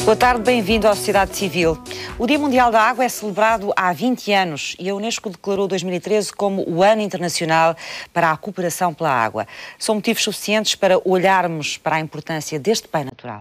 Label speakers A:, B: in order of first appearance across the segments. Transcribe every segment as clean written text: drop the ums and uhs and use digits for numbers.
A: Boa tarde, bem-vindo à Sociedade Civil. O Dia Mundial da Água é celebrado há 20 anos e a Unesco declarou 2013 como o Ano Internacional para a Cooperação pela Água. São motivos suficientes para olharmos para a importância deste bem natural.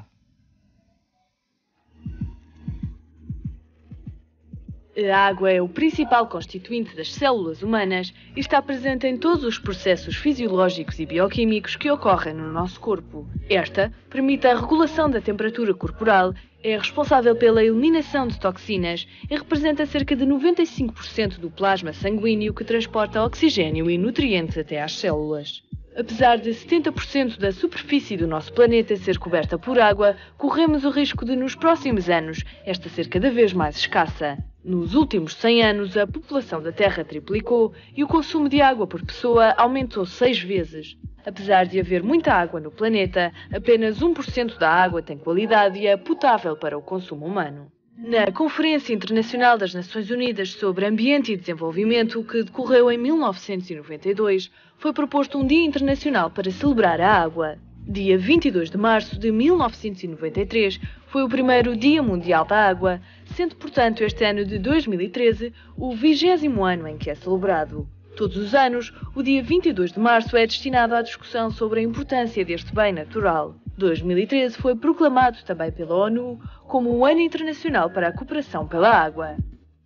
B: A água é o principal constituinte das células humanas e está presente em todos os processos fisiológicos e bioquímicos que ocorrem no nosso corpo. Esta permite a regulação da temperatura corporal, é responsável pela eliminação de toxinas e representa cerca de 95% do plasma sanguíneo que transporta oxigênio e nutrientes até às células. Apesar de 70% da superfície do nosso planeta ser coberta por água, corremos o risco de, nos próximos anos, esta ser cada vez mais escassa. Nos últimos 100 anos, a população da Terra triplicou e o consumo de água por pessoa aumentou 6 vezes. Apesar de haver muita água no planeta, apenas 1% da água tem qualidade e é potável para o consumo humano. Na Conferência Internacional das Nações Unidas sobre Ambiente e Desenvolvimento, que decorreu em 1992, foi proposto um Dia Internacional para celebrar a água. Dia 22 de março de 1993 foi o primeiro Dia Mundial da Água, sendo, portanto, este ano de 2013 o 20º ano em que é celebrado. Todos os anos, o dia 22 de março é destinado à discussão sobre a importância deste bem natural. 2013 foi proclamado também pela ONU como o Ano Internacional para a Cooperação pela Água.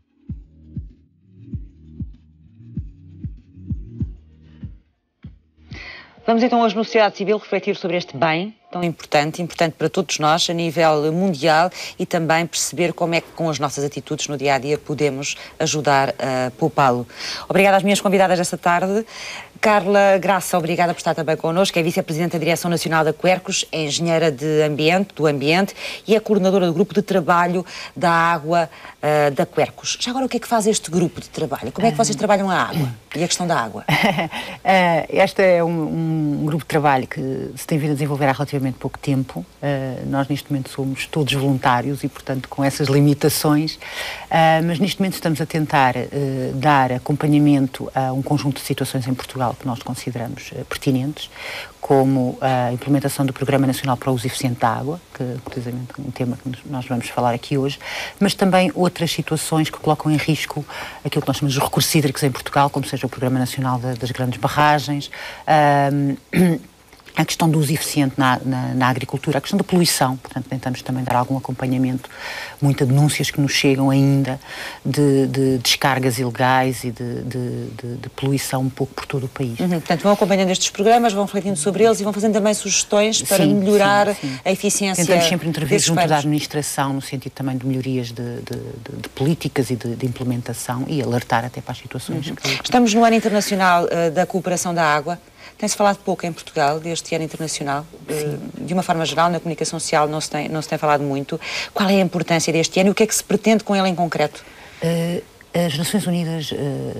A: Vamos então hoje no Sociedade Civil refletir sobre este bem tão importante para todos nós a nível mundial e também perceber como é que com as nossas atitudes no dia-a-dia podemos ajudar a poupá-lo. Obrigada às minhas convidadas esta tarde. Carla Graça, obrigada por estar também connosco, é Vice-Presidente da Direção Nacional da Quercus, é Engenheira do Ambiente e é Coordenadora do Grupo de Trabalho da Água da Quercus. Já agora, o que é que faz este grupo de trabalho? Como é que vocês trabalham a água e a questão da água?
C: Este é um grupo de trabalho que se tem vindo a desenvolver há relativamente pouco tempo. Nós, neste momento, somos todos voluntários e, portanto, com essas limitações, mas neste momento estamos a tentar dar acompanhamento a um conjunto de situações em Portugal que nós consideramos pertinentes, como a implementação do Programa Nacional para o Uso Eficiente da Água, que é precisamente um tema que nós vamos falar aqui hoje, mas também outras situações que colocam em risco aquilo que nós chamamos de recursos hídricos em Portugal, como seja o Programa Nacional das Grandes Barragens, a questão do uso eficiente na agricultura, a questão da poluição. Portanto, tentamos também dar algum acompanhamento, muitas denúncias que nos chegam ainda de descargas ilegais e de poluição um pouco por todo o país.
A: Portanto, vão acompanhando estes programas, vão refletindo sobre eles e vão fazendo também sugestões para melhorar a eficiência.
C: Tentamos sempre intervir junto da administração, no sentido também de melhorias de políticas e de implementação e alertar até para as situações.
A: Estamos no Ano Internacional da Cooperação da Água. Tem-se falado pouco em Portugal deste ano internacional, de uma forma geral, na comunicação social não se tem falado muito. Qual é a importância deste ano e o que é que se pretende com ele em concreto?
C: As Nações Unidas,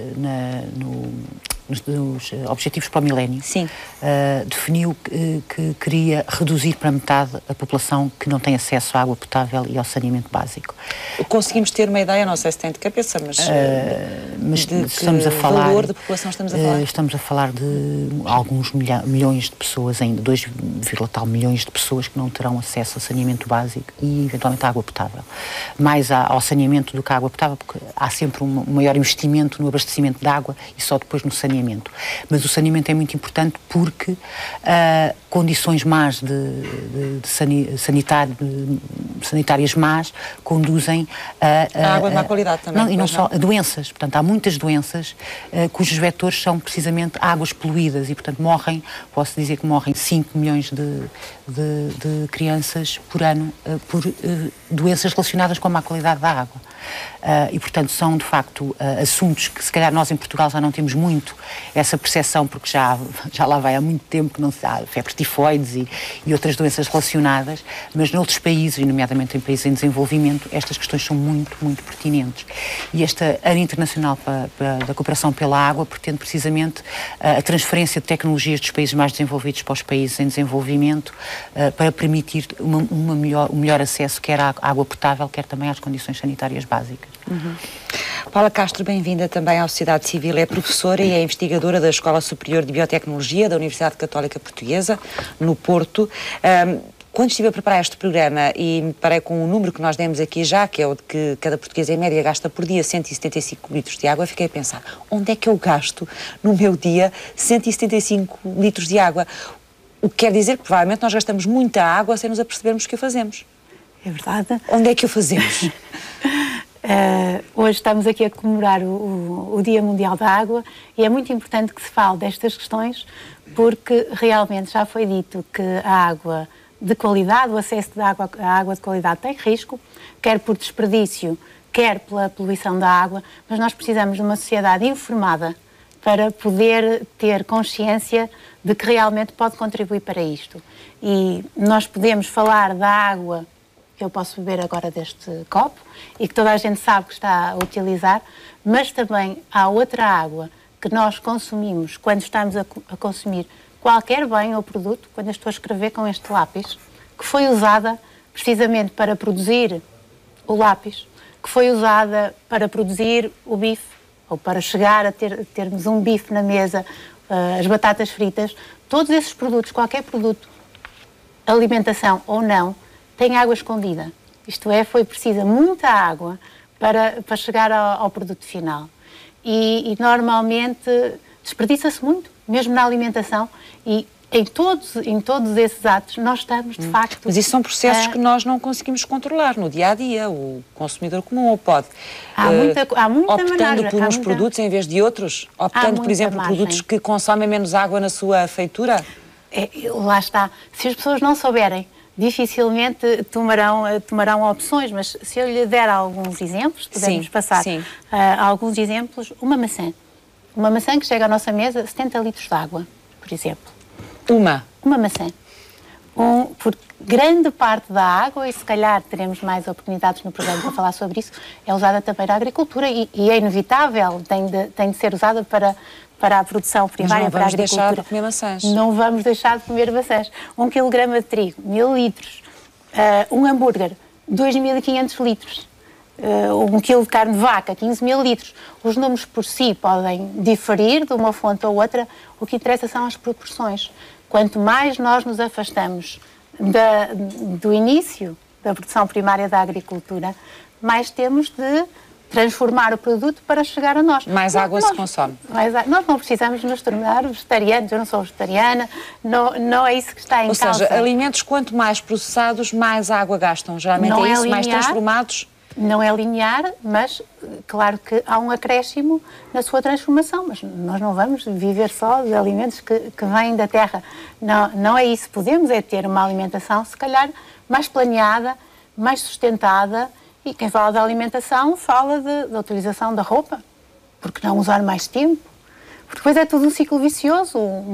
C: nos Objetivos para o Milénio, definiu que queria reduzir para metade a população que não tem acesso à água potável e ao saneamento básico.
A: Conseguimos ter uma ideia, não sei se tem de cabeça, mas de
C: estamos a falar,
A: valor de população estamos a falar?
C: Estamos a falar de alguns milhões de pessoas ainda, 2, tal milhões de pessoas que não terão acesso ao saneamento básico e eventualmente à água potável. Mais ao saneamento do que à água potável, porque há sempre um maior investimento no abastecimento de água e só depois no saneamento. Mas o saneamento é muito importante porque condições más sanitárias más conduzem
A: a água de má qualidade também.
C: Não, e não só a doenças. Portanto, há muitas doenças cujos vetores são precisamente águas poluídas e, portanto, posso dizer que morrem 5 milhões de crianças por ano por doenças relacionadas com a má qualidade da água. E, portanto, são, de facto, assuntos que, se calhar, nós em Portugal já não temos muito essa percepção, porque já lá vai há muito tempo que não se há febres tifoides e outras doenças relacionadas, mas noutros países, e nomeadamente em países em desenvolvimento, estas questões são muito, muito pertinentes. E esta Ano Internacional da Cooperação pela Água pretende precisamente a transferência de tecnologias dos países mais desenvolvidos para os países em desenvolvimento, para permitir um melhor acesso quer à água potável, quer também às condições sanitárias básicas.
A: Paula Castro, bem-vinda também à Sociedade Civil. É professora e é investigadora da Escola Superior de Biotecnologia da Universidade Católica Portuguesa, no Porto. quando estive a preparar este programa e me parei com o número que nós demos aqui já, que é o de que cada português em média gasta por dia 175 litros de água, fiquei a pensar, onde é que eu gasto no meu dia 175 litros de água? O que quer dizer que provavelmente nós gastamos muita água sem nos apercebermos que o fazemos.
D: É verdade.
A: Onde é que o fazemos?
D: Hoje estamos aqui a comemorar o Dia Mundial da Água e é muito importante que se fale destas questões porque realmente já foi dito que a água de qualidade, o acesso à água de qualidade tem risco, quer por desperdício, quer pela poluição da água, mas nós precisamos de uma sociedade informada para poder ter consciência de que realmente pode contribuir para isto. E nós podemos falar da água que eu posso beber agora deste copo e que toda a gente sabe que está a utilizar, mas também há outra água que nós consumimos quando estamos a consumir qualquer bem ou produto, quando eu estou a escrever com este lápis, que foi usada precisamente para produzir o lápis, que foi usada para produzir o bife, ou para chegar a termos um bife na mesa, as batatas fritas, todos esses produtos, qualquer produto, alimentação ou não, tem água escondida. Isto é, foi precisa muita água para chegar ao produto final. E normalmente desperdiça-se muito, mesmo na alimentação, e em todos esses atos nós estamos, de facto...
A: Mas isso são processos que nós não conseguimos controlar no dia-a-dia, o consumidor comum, ou pode?
D: Há muita
A: optando por uns produtos em vez de outros? Optando, por exemplo, por produtos que consomem menos água na sua feitura?
D: Lá está. Se as pessoas não souberem, dificilmente tomarão opções, mas se eu lhe der alguns exemplos, podemos passar alguns exemplos. Uma maçã que chega à nossa mesa, 70 litros de água, por exemplo. Uma maçã. Por grande parte da água, e se calhar teremos mais oportunidades no programa para falar sobre isso, é usada também na agricultura e é inevitável, tem de ser usada para a produção primária, para a agricultura.
A: Não vamos deixar de comer maçãs.
D: Não vamos deixar de comer maçãs. 1 kg de trigo, 1000 litros. Um hambúrguer, 2500 litros. 1 kg de carne de vaca, 15.000 litros. Os números por si podem diferir de uma fonte ou outra. O que interessa são as proporções. Quanto mais nós nos afastamos do início da produção primária da agricultura, mais temos de transformar o produto para chegar a nós.
A: Mais água se consome.
D: Nós não precisamos nos tornar vegetarianos, eu não sou vegetariana, não é isso que está em causa.
A: Ou seja, alimentos quanto mais processados, mais água gastam. Geralmente é isso, mais transformados.
D: Não é linear, mas claro que há um acréscimo na sua transformação, mas nós não vamos viver só de alimentos que vêm da terra. Não é isso. Podemos ter uma alimentação, se calhar, mais planeada, mais sustentada, e quem fala da alimentação fala da utilização da roupa, porque não usar mais tempo, porque depois é tudo um ciclo vicioso,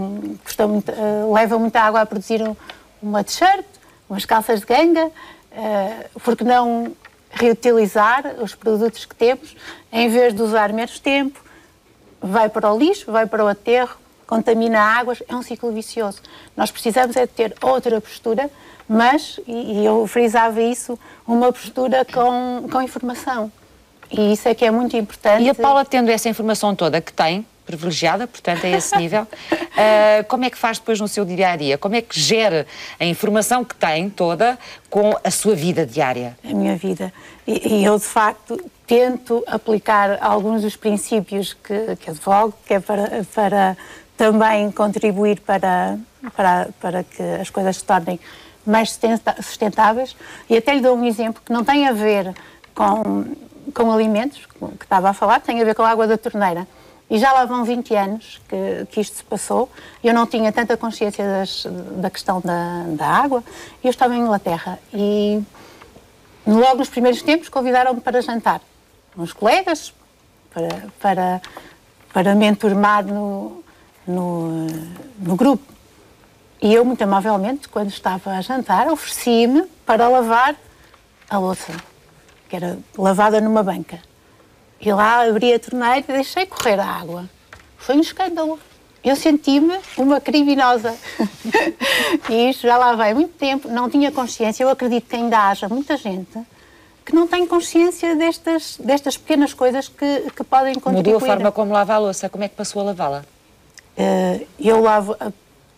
D: leva muita água a produzir uma t-shirt, umas calças de ganga, porque não reutilizar os produtos que temos, em vez de usar menos tempo, vai para o lixo, vai para o aterro, contamina águas, é um ciclo vicioso. Nós precisamos de ter outra postura, mas, e eu frisava isso, uma postura com informação. E isso é que é muito importante.
A: E a Paula, tendo essa informação toda que tem, privilegiada, portanto, a esse nível, como é que faz depois no seu dia-a-dia? Como é que gera a informação que tem toda com a sua vida diária?
D: A minha vida. E eu, de facto, tento aplicar alguns dos princípios que advogo, que é para também contribuir para que as coisas se tornem mais sustentáveis. E até lhe dou um exemplo que não tem a ver com alimentos, que estava a falar, tem a ver com a água da torneira. E já lá vão 20 anos que isto se passou. Eu não tinha tanta consciência da questão da água. Eu estava em Inglaterra e logo nos primeiros tempos convidaram-me para jantar. Uns colegas, para me enturmar no grupo. E eu, muito amavelmente, quando estava a jantar, ofereci-me para lavar a louça, que era lavada numa banca. E lá abri a torneira e deixei correr a água. Foi um escândalo. Eu senti-me uma criminosa. E isto já lá vai muito tempo, não tinha consciência. Eu acredito que ainda haja muita gente que não tem consciência destas pequenas coisas que podem contribuir.
A: Mudou a forma como lava a louça. Como é que passou a lavá-la?
D: Eu lavo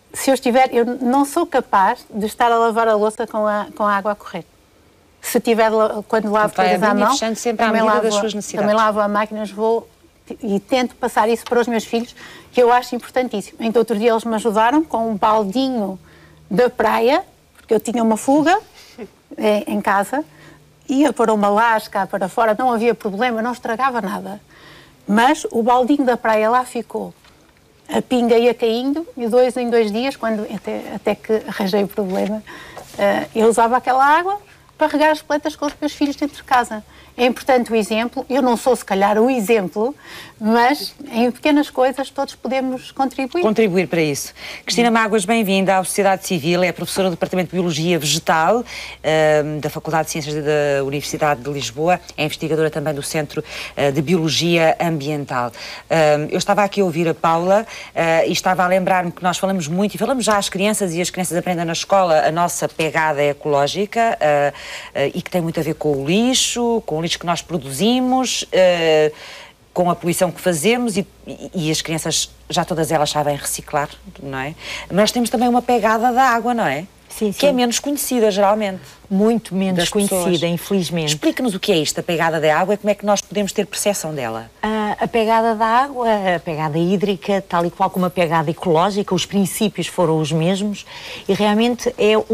D: se eu não sou capaz de estar a lavar a louça com a água a correr. Se tiver, quando lavo coisas à mão, também lavo a máquina, e tento passar isso para os meus filhos, que eu acho importantíssimo. Então, outro dia eles me ajudaram com um baldinho da praia, porque eu tinha uma fuga em casa, ia para uma lasca, para fora, não havia problema, não estragava nada. Mas o baldinho da praia lá ficou. A pinga ia caindo e em 2 dias, até que arranjei o problema, eu usava aquela água para regar as plantas com os meus filhos dentro de casa. É importante o exemplo. Eu não sou, se calhar, o exemplo, mas em pequenas coisas todos podemos contribuir.
A: Contribuir para isso. Cristina Mágoas, bem-vinda à Sociedade Civil. É professora do Departamento de Biologia Vegetal da Faculdade de Ciências da Universidade de Lisboa. É investigadora também do Centro de Biologia Ambiental. Eu estava aqui a ouvir a Paula e estava a lembrar-me que nós falamos muito, e falamos já às crianças, e as crianças aprendem na escola a nossa pegada ecológica e que tem muito a ver com o lixo que nós produzimos, com a poluição que fazemos, e as crianças, já todas elas sabem reciclar, não é? Mas nós temos também uma pegada da água, não é?
E: Sim, sim.
A: Que é menos conhecida, geralmente.
E: Muito menos conhecida, infelizmente.
A: Explica-nos o que é isto, a pegada da água, e como é que nós podemos ter percepção dela.
E: A pegada da água, a pegada hídrica, tal e qual como a pegada ecológica, os princípios foram os mesmos, e realmente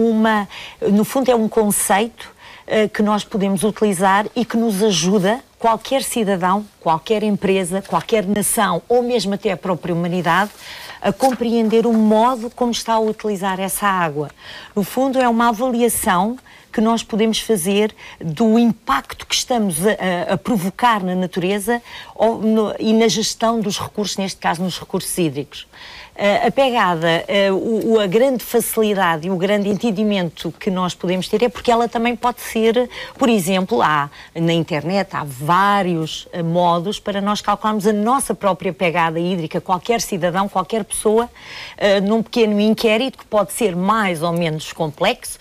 E: no fundo é um conceito que nós podemos utilizar e que nos ajuda, qualquer cidadão, qualquer empresa, qualquer nação, ou mesmo até a própria humanidade, a compreender o modo como está a utilizar essa água. No fundo, é uma avaliação que nós podemos fazer do impacto que estamos a provocar na natureza e na gestão dos recursos, neste caso nos recursos hídricos. A pegada, a grande facilidade e o grande entendimento que nós podemos ter é porque ela também pode ser, por exemplo, na internet há vários modos para nós calcularmos a nossa própria pegada hídrica. Qualquer cidadão, qualquer pessoa, num pequeno inquérito que pode ser mais ou menos complexo,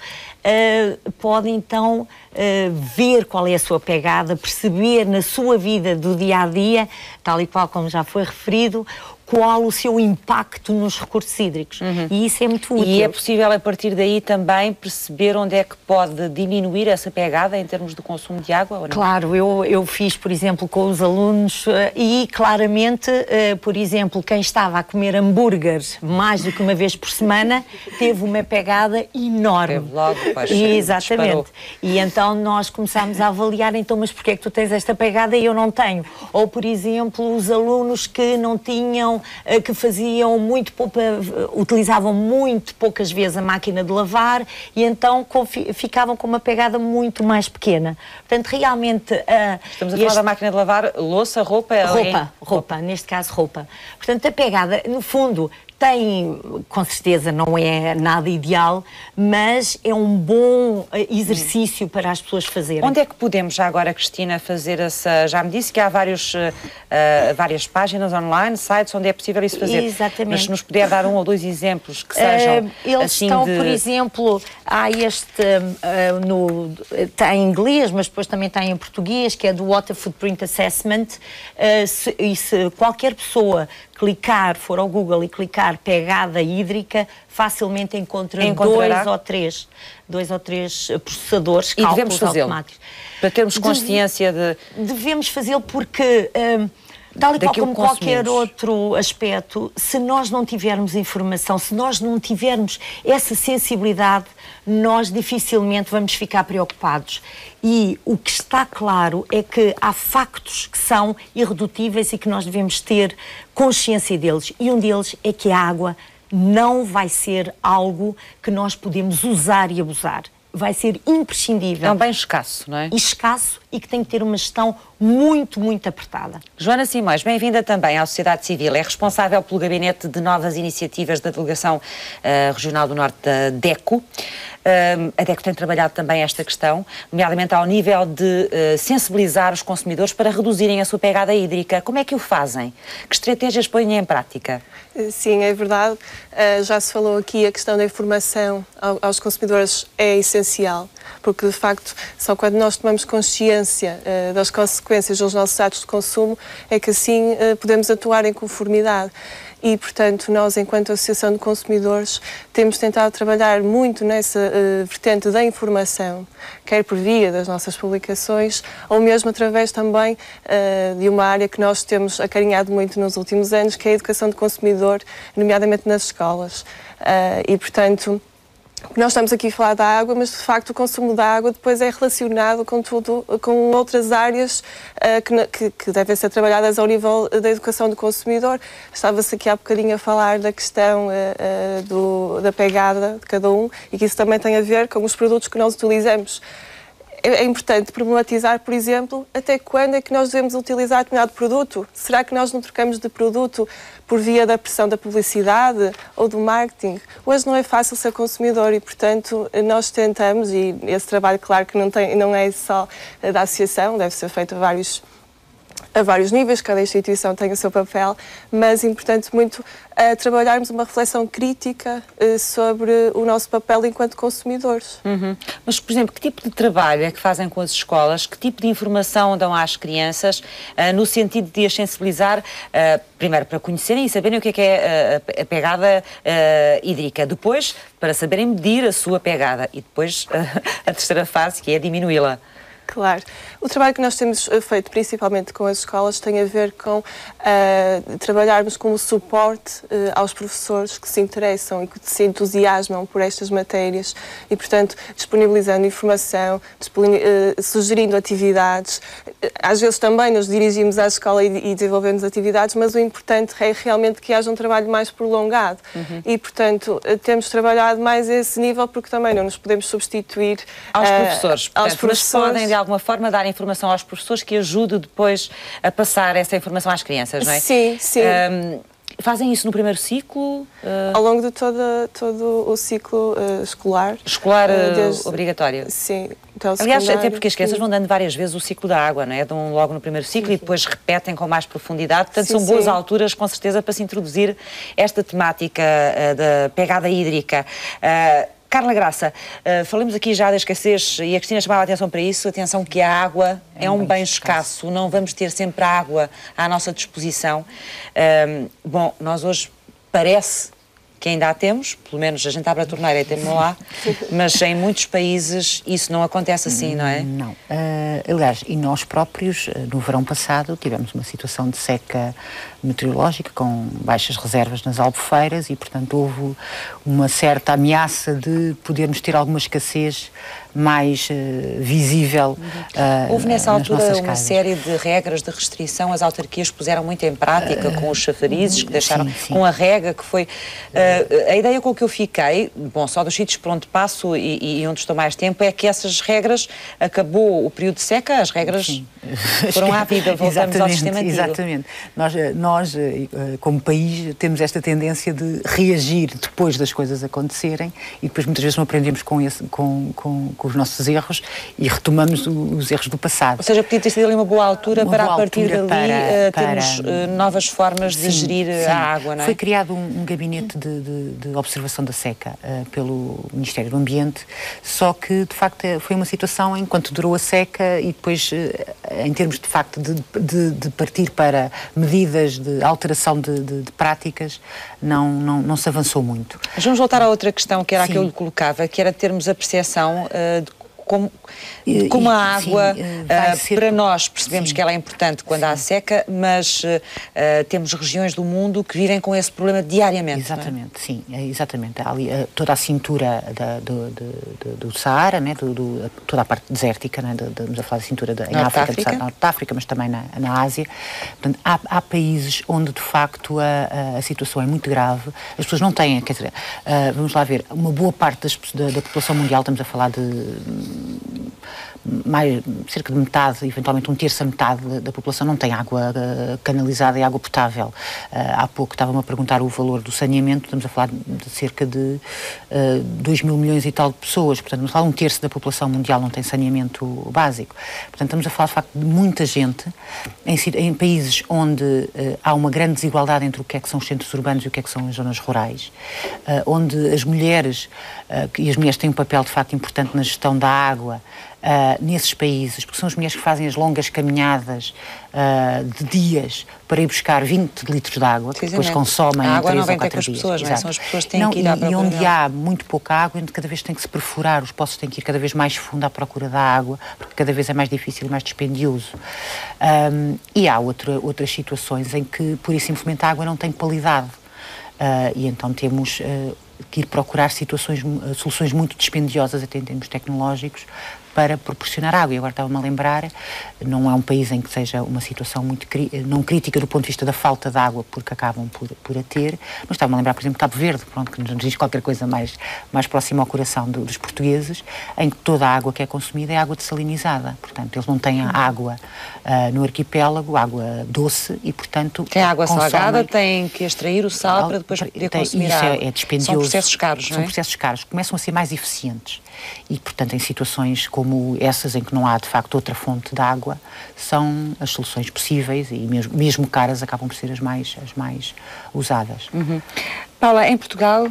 E: pode então ver qual é a sua pegada, perceber na sua vida do dia-a-dia, tal e qual como já foi referido, qual o seu impacto nos recursos hídricos. E isso é muito útil.
A: E é possível, a partir daí, também perceber onde é que pode diminuir essa pegada em termos de consumo de água? Ou não?
E: Claro, eu fiz, por exemplo, com os alunos e claramente, por exemplo, quem estava a comer hambúrgueres mais do que uma vez por semana teve uma pegada enorme.
A: Teve logo, pois,
E: exatamente.
A: Disparou.
E: E então nós começámos a avaliar, então, mas porquê é que tu tens esta pegada e eu não tenho? Ou, por exemplo, os alunos que não tinham, que faziam muito pouco, utilizavam muito poucas vezes a máquina de lavar e então ficavam com uma pegada muito mais pequena. Portanto, realmente...
A: Estamos a falar da máquina de lavar louça, roupa?
E: Roupa, neste caso roupa. Portanto, a pegada, no fundo, tem, com certeza não é nada ideal, mas é um bom exercício para as pessoas fazerem.
A: Onde é que podemos, já agora, Cristina, fazer essa... Já me disse que há várias páginas online, sites onde é possível isso fazer.
E: Exatamente.
A: Mas se nos puder dar 1 ou 2 exemplos que sejam
E: eles
A: assim
E: estão, por exemplo, há está em inglês, mas depois também está em português, que é do Water Footprint Assessment, e se qualquer pessoa for ao Google e clicar pegada hídrica, facilmente encontra dois ou três processadores,
A: e devemos fazê-lo
E: automáticos.
A: Para termos consciência de...
E: Devemos fazê-lo porque... tal e qual como qualquer outro aspecto, se nós não tivermos informação, se nós não tivermos essa sensibilidade, nós dificilmente vamos ficar preocupados. E o que está claro é que há factos que são irredutíveis e que nós devemos ter consciência deles. E um deles é que a água não vai ser algo que nós podemos usar e abusar. Vai ser imprescindível.
A: É um bem escasso, não é?
E: Escasso e que tem que ter uma gestão muito, muito apertada.
A: Joana Simões, bem-vinda também à Sociedade Civil. É responsável pelo Gabinete de Novas Iniciativas da Delegação Regional do Norte da DECO. A DECO tem trabalhado também esta questão, nomeadamente ao nível de sensibilizar os consumidores para reduzirem a sua pegada hídrica. Como é que o fazem? Que estratégias põem em prática?
F: Sim, é verdade. Já se falou aqui, a questão da informação aos consumidores é essencial, porque de facto só quando nós tomamos consciência das consequências dos nossos atos de consumo é que assim podemos atuar em conformidade. e, portanto, nós, enquanto Associação de Consumidores, temos tentado trabalhar muito nessa vertente da informação, quer por via das nossas publicações, ou mesmo através também de uma área que nós temos acarinhado muito nos últimos anos, que é a educação do consumidor, nomeadamente nas escolas. E, portanto, nós estamos aqui a falar da água, mas de facto o consumo da água depois é relacionado com outras áreas que devem ser trabalhadas ao nível da educação do consumidor. Estava-se aqui há bocadinho a falar da questão da pegada de cada um, e que isso também tem a ver com os produtos que nós utilizamos. É importante problematizar, por exemplo, até quando é que nós devemos utilizar determinado produto? Será que nós não trocamos de produto por via da pressão da publicidade ou do marketing? Hoje não é fácil ser consumidor e, portanto, nós tentamos, e esse trabalho, claro, que não é só da associação, deve ser feito a vários níveis, cada instituição tem o seu papel, mas é importante muito trabalharmos uma reflexão crítica sobre o nosso papel enquanto consumidores.
A: Mas, por exemplo, que tipo de trabalho é que fazem com as escolas? Que tipo de informação dão às crianças no sentido de as sensibilizar, primeiro para conhecerem e saberem o que é a pegada hídrica, depois para saberem medir a sua pegada e depois a terceira fase, que é diminuí-la?
F: Claro. O trabalho que nós temos feito, principalmente com as escolas, tem a ver com trabalharmos como suporte aos professores que se interessam e que se entusiasmam por estas matérias e, portanto, disponibilizando informação, sugerindo atividades. Às vezes também nos dirigimos à escola e desenvolvemos atividades, mas o importante é realmente que haja um trabalho mais prolongado. E, portanto, temos trabalhado mais a esse nível porque também não nos podemos substituir
A: aos professores. Portanto,
F: aos professores.
A: Mas podem, de alguma forma, dar informação aos professores que ajude depois a passar essa informação às crianças, não é?
F: Sim, sim.
A: Fazem isso no primeiro ciclo?
F: Ao longo de todo o ciclo escolar.
A: Escolar obrigatório?
F: Sim.
A: Aliás, até porque as crianças vão dando várias vezes o ciclo da água, não é? Dão logo no primeiro ciclo e depois repetem com mais profundidade. Portanto, são boas alturas, com certeza, para se introduzir esta temática da pegada hídrica. Carla Graça, falamos aqui já da escassez e a Cristina chamava a atenção para isso, atenção que a água é um bem escasso, não vamos ter sempre a água à nossa disposição. Bom, nós hoje parece que ainda a temos, pelo menos a gente abre a torneira e temos lá, mas em muitos países isso não acontece assim, não é?
C: Não. Aliás, e nós próprios, no verão passado, tivemos uma situação de seca meteorológica com baixas reservas nas albufeiras e, portanto, houve uma certa ameaça de podermos ter alguma escassez mais visível.
A: Houve nessa altura uma série de regras de restrição, as autarquias puseram muito em prática com os chafarizes que deixaram, com a rega que foi... a ideia com que eu fiquei, bom, só dos sítios por onde passo e onde estou mais tempo, é que essas regras, acabou o período de seca, as regras foram à vida, voltamos ao sistema antigo.
C: Exatamente. Nós, como país, temos esta tendência de reagir depois das coisas acontecerem e depois muitas vezes não aprendemos com os nossos erros e retomamos os erros do passado.
A: Ou seja, podia ter sido ali uma boa altura para, a partir dali, termos novas formas de gerir a água, não é?
C: Foi criado um gabinete de observação da seca pelo Ministério do Ambiente, só que, de facto, foi uma situação enquanto durou a seca e depois, em termos, de facto, de partir para medidas de alteração de práticas, não se avançou muito.
A: Mas vamos voltar a outra questão, que era a que eu lhe colocava, que era termos a percepção de como a água, para nós percebemos que ela é importante quando há seca, mas temos regiões do mundo que vivem com esse problema diariamente.
C: Exatamente, não é? Sim, exatamente. Há ali toda a cintura do Saara, né, toda a parte desértica, né, estamos a falar da cintura em África, Norte de África, mas também na Ásia. Portanto, há países onde, de facto, a situação é muito grave. As pessoas não têm, quer dizer, vamos lá ver, uma boa parte da população mundial, estamos a falar de cerca de metade, eventualmente um terço a metade da população não tem água canalizada e água potável. Há pouco estava-me a perguntar o valor do saneamento, estamos a falar de cerca de 2 mil milhões e tal de pessoas, portanto, estamos a falar um terço da população mundial não tem saneamento básico. Portanto, estamos a falar, de facto, de muita gente em países onde há uma grande desigualdade entre o que é que são os centros urbanos e o que é que são as zonas rurais, onde as mulheres e as mulheres têm um papel de facto importante na gestão da água nesses países, porque são as mulheres que fazem as longas caminhadas de dias para ir buscar 20 litros de água, que depois consomem em 3 ou 4 dias.
A: Pessoas, não é? São as pessoas que têm que ir à procura.
C: E onde há muito pouca água, onde cada vez tem que se perfurar, os poços têm que ir cada vez mais fundo à procura da água, porque cada vez é mais difícil e mais dispendioso. E há outras situações em que, pura e simplesmente, a água não tem qualidade. E então temos que ir procurar soluções muito dispendiosas, até em termos tecnológicos, para proporcionar água. E agora estava-me a lembrar, não é um país em que seja uma situação muito não crítica do ponto de vista da falta de água, porque acabam por a ter, mas estava-me a lembrar, por exemplo, Cabo Verde, pronto, que nos diz qualquer coisa mais próxima ao coração dos portugueses, em que toda a água que é consumida é água dessalinizada. Portanto, eles não têm água no arquipélago, água doce, e, portanto,
A: tem água salgada, têm que extrair o sal para depois poder consumir a água.
C: Isso é dispendioso.
A: São processos caros, não é?
C: São processos caros, começam a ser mais eficientes. E, portanto, em situações como essas, em que não há, de facto, outra fonte de água, são as soluções possíveis e mesmo caras acabam por ser as mais usadas.
A: Paula, em Portugal,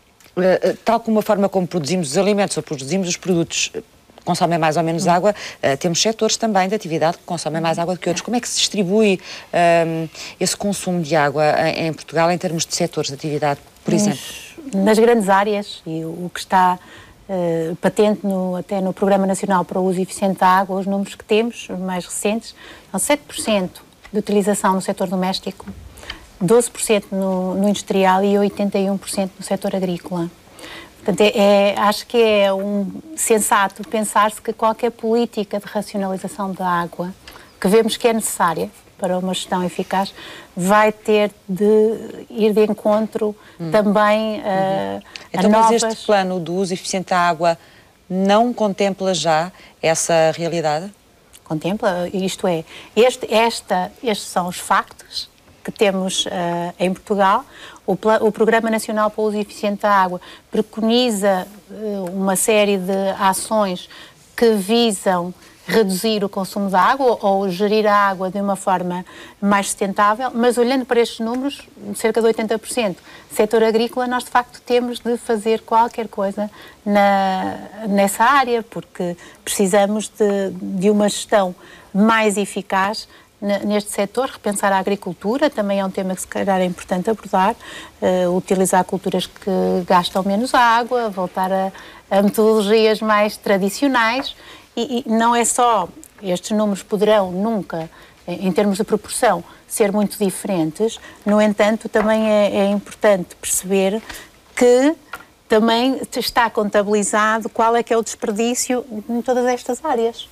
A: tal como a forma como produzimos os alimentos ou produzimos os produtos consomem mais ou menos água, temos setores também de atividade que consomem mais água do que outros. Como é que se distribui esse consumo de água em Portugal em termos de setores de atividade, por exemplo?
D: Nas grandes áreas, e o que está patente até no Programa Nacional para o Uso Eficiente da Água, os números que temos, os mais recentes, são 7% de utilização no setor doméstico, 12% no industrial e 81% no setor agrícola. Portanto, acho que é sensato pensar-se que qualquer política de racionalização da água, que vemos que é necessária para uma gestão eficaz, vai ter de ir de encontro também
A: então,
D: a novas...
A: Mas este plano do uso eficiente da água não contempla já essa realidade?
D: Contempla, isto é, estes são os factos que temos em Portugal. O Programa Nacional para o Uso Eficiente da Água preconiza uma série de ações que visam reduzir o consumo de água ou gerir a água de uma forma mais sustentável, mas olhando para estes números, cerca de 80%, setor agrícola, nós de facto temos de fazer qualquer coisa nessa área, porque precisamos de uma gestão mais eficaz neste setor. Repensar a agricultura também é um tema que se calhar é importante abordar, utilizar culturas que gastam menos água, voltar a metodologias mais tradicionais. E não é só, estes números poderão nunca, em termos de proporção, ser muito diferentes. No entanto, também é importante perceber que também está contabilizado qual é que é o desperdício em todas estas áreas.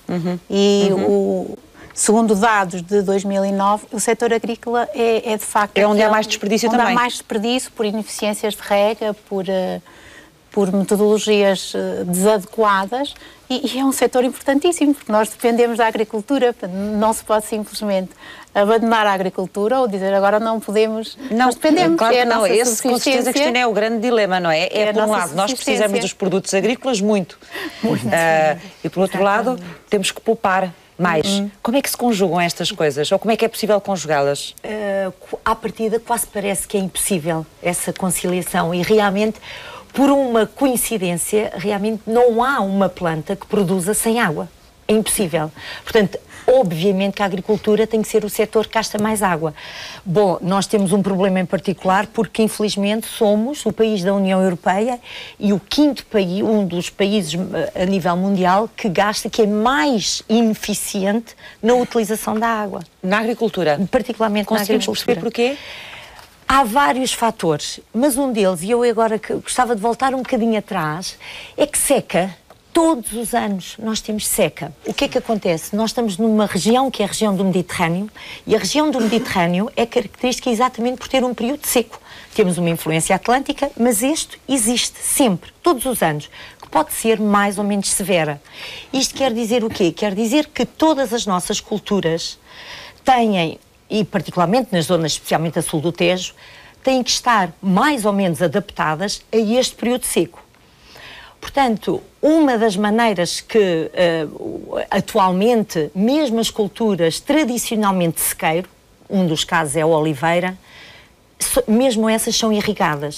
D: Segundo dados de 2009, o setor agrícola é de facto...
A: É onde há mais desperdício também.
D: Onde há mais desperdício por ineficiências de rega, por metodologias desadequadas, e é um setor importantíssimo, porque nós dependemos da agricultura, não se pode simplesmente abandonar a agricultura ou dizer agora não podemos, nós dependemos.
A: Claro que não, esse com certeza que é o grande dilema, não é? Por um lado, nós precisamos dos produtos agrícolas muito. E por outro lado, temos que poupar mais. Como é que se conjugam estas coisas? Ou como é que é possível conjugá-las?
E: À partida quase parece que é impossível essa conciliação e realmente, por uma coincidência, realmente não há uma planta que produza sem água. É impossível. Portanto, obviamente que a agricultura tem que ser o setor que gasta mais água. Bom, nós temos um problema em particular porque, infelizmente, somos o país da União Europeia e o quinto país, um dos países a nível mundial que é mais ineficiente na utilização da água.
A: Na agricultura?
E: Particularmente na agricultura.
A: Conseguimos perceber porquê?
E: Há vários fatores, mas um deles, e eu agora gostava de voltar um bocadinho atrás, é que seca. Todos os anos nós temos seca. O que é que acontece? Nós estamos numa região que é a região do Mediterrâneo, e a região do Mediterrâneo é característica exatamente por ter um período seco. Temos uma influência atlântica, mas este existe sempre, todos os anos, que pode ser mais ou menos severa. Isto quer dizer o quê? Quer dizer que todas as nossas culturas têm, e particularmente nas zonas, especialmente a sul do Tejo, têm que estar mais ou menos adaptadas a este período seco. Portanto, uma das maneiras que atualmente, mesmo as culturas tradicionalmente de sequeiro, um dos casos é a oliveira, mesmo essas são irrigadas.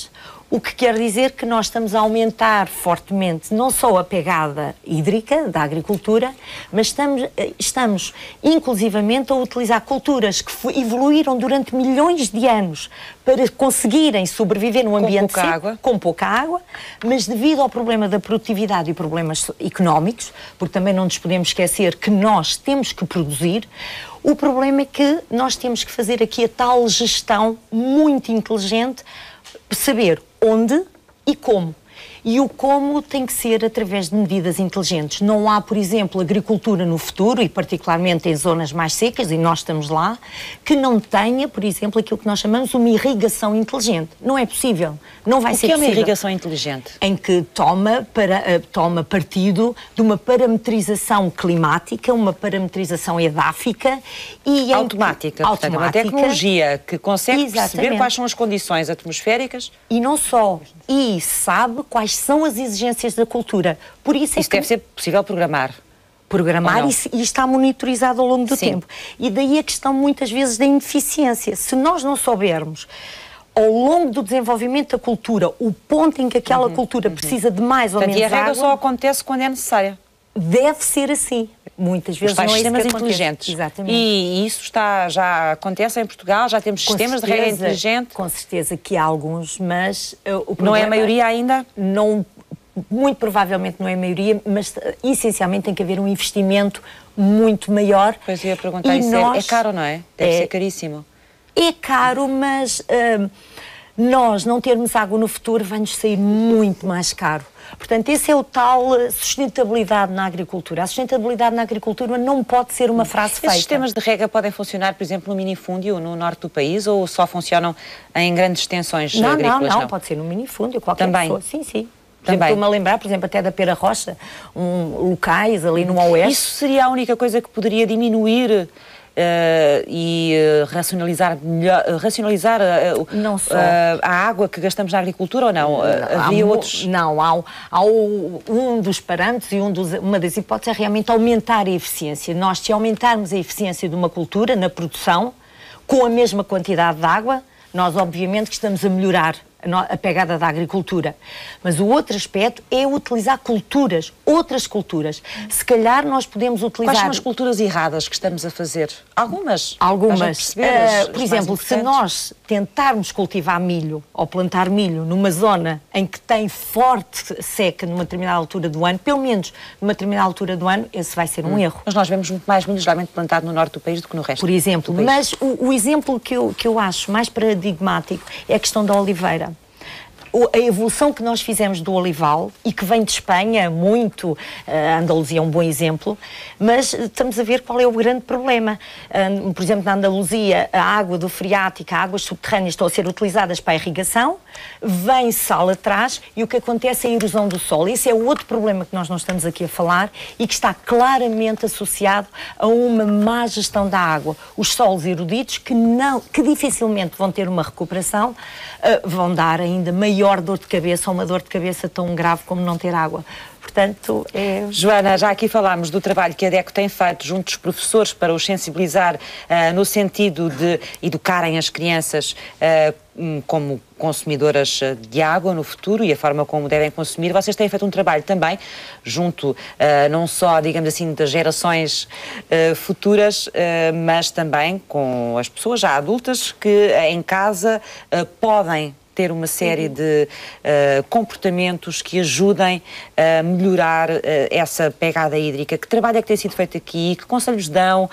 E: O que quer dizer que nós estamos a aumentar fortemente não só a pegada hídrica da agricultura, mas estamos inclusivamente a utilizar culturas que evoluíram durante milhões de anos para conseguirem sobreviver num ambiente seco, com pouca água, mas devido ao problema da produtividade e problemas económicos, porque também não nos podemos esquecer que nós temos que produzir, o problema é que nós temos que fazer aqui a tal gestão muito inteligente, saber onde e como. E o como tem que ser através de medidas inteligentes. Não há, por exemplo, agricultura no futuro, e particularmente em zonas mais secas, e nós estamos lá, que não tenha, por exemplo, aquilo que nós chamamos uma irrigação inteligente. Não é possível. Não vai ser possível. O que é uma
A: irrigação inteligente?
E: Em que toma partido de uma parametrização climática, uma parametrização edáfica e
A: automática. Portanto, é uma tecnologia que consegue perceber quais são as condições atmosféricas.
E: E não só. E sabe quais são as exigências da cultura. Por isso
A: deve ser possível programar.
E: E está monitorizado ao longo do tempo. E daí a questão, muitas vezes, da ineficiência. Se nós não soubermos, ao longo do desenvolvimento da cultura, o ponto em que aquela cultura precisa de mais ou menos água...
A: E a rega só acontece quando é necessária.
E: Deve ser assim. Muitas vezes não é
A: sistemas inteligentes.
E: Exatamente.
A: E isso já acontece em Portugal? Já temos sistemas de rega inteligente?
E: Com certeza que há alguns, mas... o problema,
A: não é a maioria ainda?
E: Não, muito provavelmente não é a maioria, mas essencialmente tem que haver um investimento muito maior.
A: Pois eu ia perguntar isso. É caro, não é? Deve ser caríssimo.
E: É caro, mas nós não termos água no futuro vai-nos sair muito mais caro. Portanto, esse é o tal sustentabilidade na agricultura. A sustentabilidade na agricultura não pode ser uma frase feita.
A: Esses sistemas de rega podem funcionar, por exemplo, no minifúndio, no norte do país, ou só funcionam em grandes extensões agrícolas?
E: Não, pode ser no minifúndio, qualquer pessoa. Sim.
A: Também.
E: Estou-me a lembrar, por exemplo, até da Pera Rocha, locais ali no oeste.
A: Isso seria a única coisa que poderia diminuir racionalizar
E: não só.
A: A água que gastamos na agricultura ou não? Havia outros?
E: Não, há um dos parâmetros e uma das hipóteses é realmente aumentar a eficiência. Nós, se aumentarmos a eficiência de uma cultura na produção, com a mesma quantidade de água, nós obviamente que estamos a melhorar a pegada da agricultura. Mas o outro aspecto é utilizar outras culturas. Se calhar nós podemos utilizar...
A: Quais são as culturas erradas que estamos a fazer? Algumas.
E: Por exemplo, se nós tentarmos cultivar milho ou plantar milho numa zona em que tem forte seca numa determinada altura do ano, pelo menos numa determinada altura do ano, esse vai ser um erro.
A: Mas nós vemos muito mais milho geralmente plantado no norte do país do que no resto.
E: Por exemplo, mas o exemplo que eu acho mais paradigmático é a questão da oliveira. A evolução que nós fizemos do olival, e que vem de Espanha muito, a Andaluzia é um bom exemplo, mas estamos a ver qual é o grande problema. Por exemplo, na Andaluzia, a água do freático, as águas subterrâneas estão a ser utilizadas para a irrigação, vem sal atrás e o que acontece é a erosão do solo. Esse é o outro problema que nós não estamos aqui a falar e que está claramente associado a uma má gestão da água. Os solos erodidos, que dificilmente vão ter uma recuperação, vão dar ainda maior dor de cabeça, ou uma dor de cabeça tão grave como não ter água. Portanto,
A: Joana, já aqui falámos do trabalho que a DECO tem feito junto dos professores para os sensibilizar no sentido de educarem as crianças como consumidoras de água no futuro e a forma como devem consumir. Vocês têm feito um trabalho também junto, não só, digamos assim, das gerações futuras, mas também com as pessoas já adultas que em casa podem ter uma série de comportamentos que ajudem a melhorar essa pegada hídrica. Que trabalho é que tem sido feito aqui? Que conselhos dão?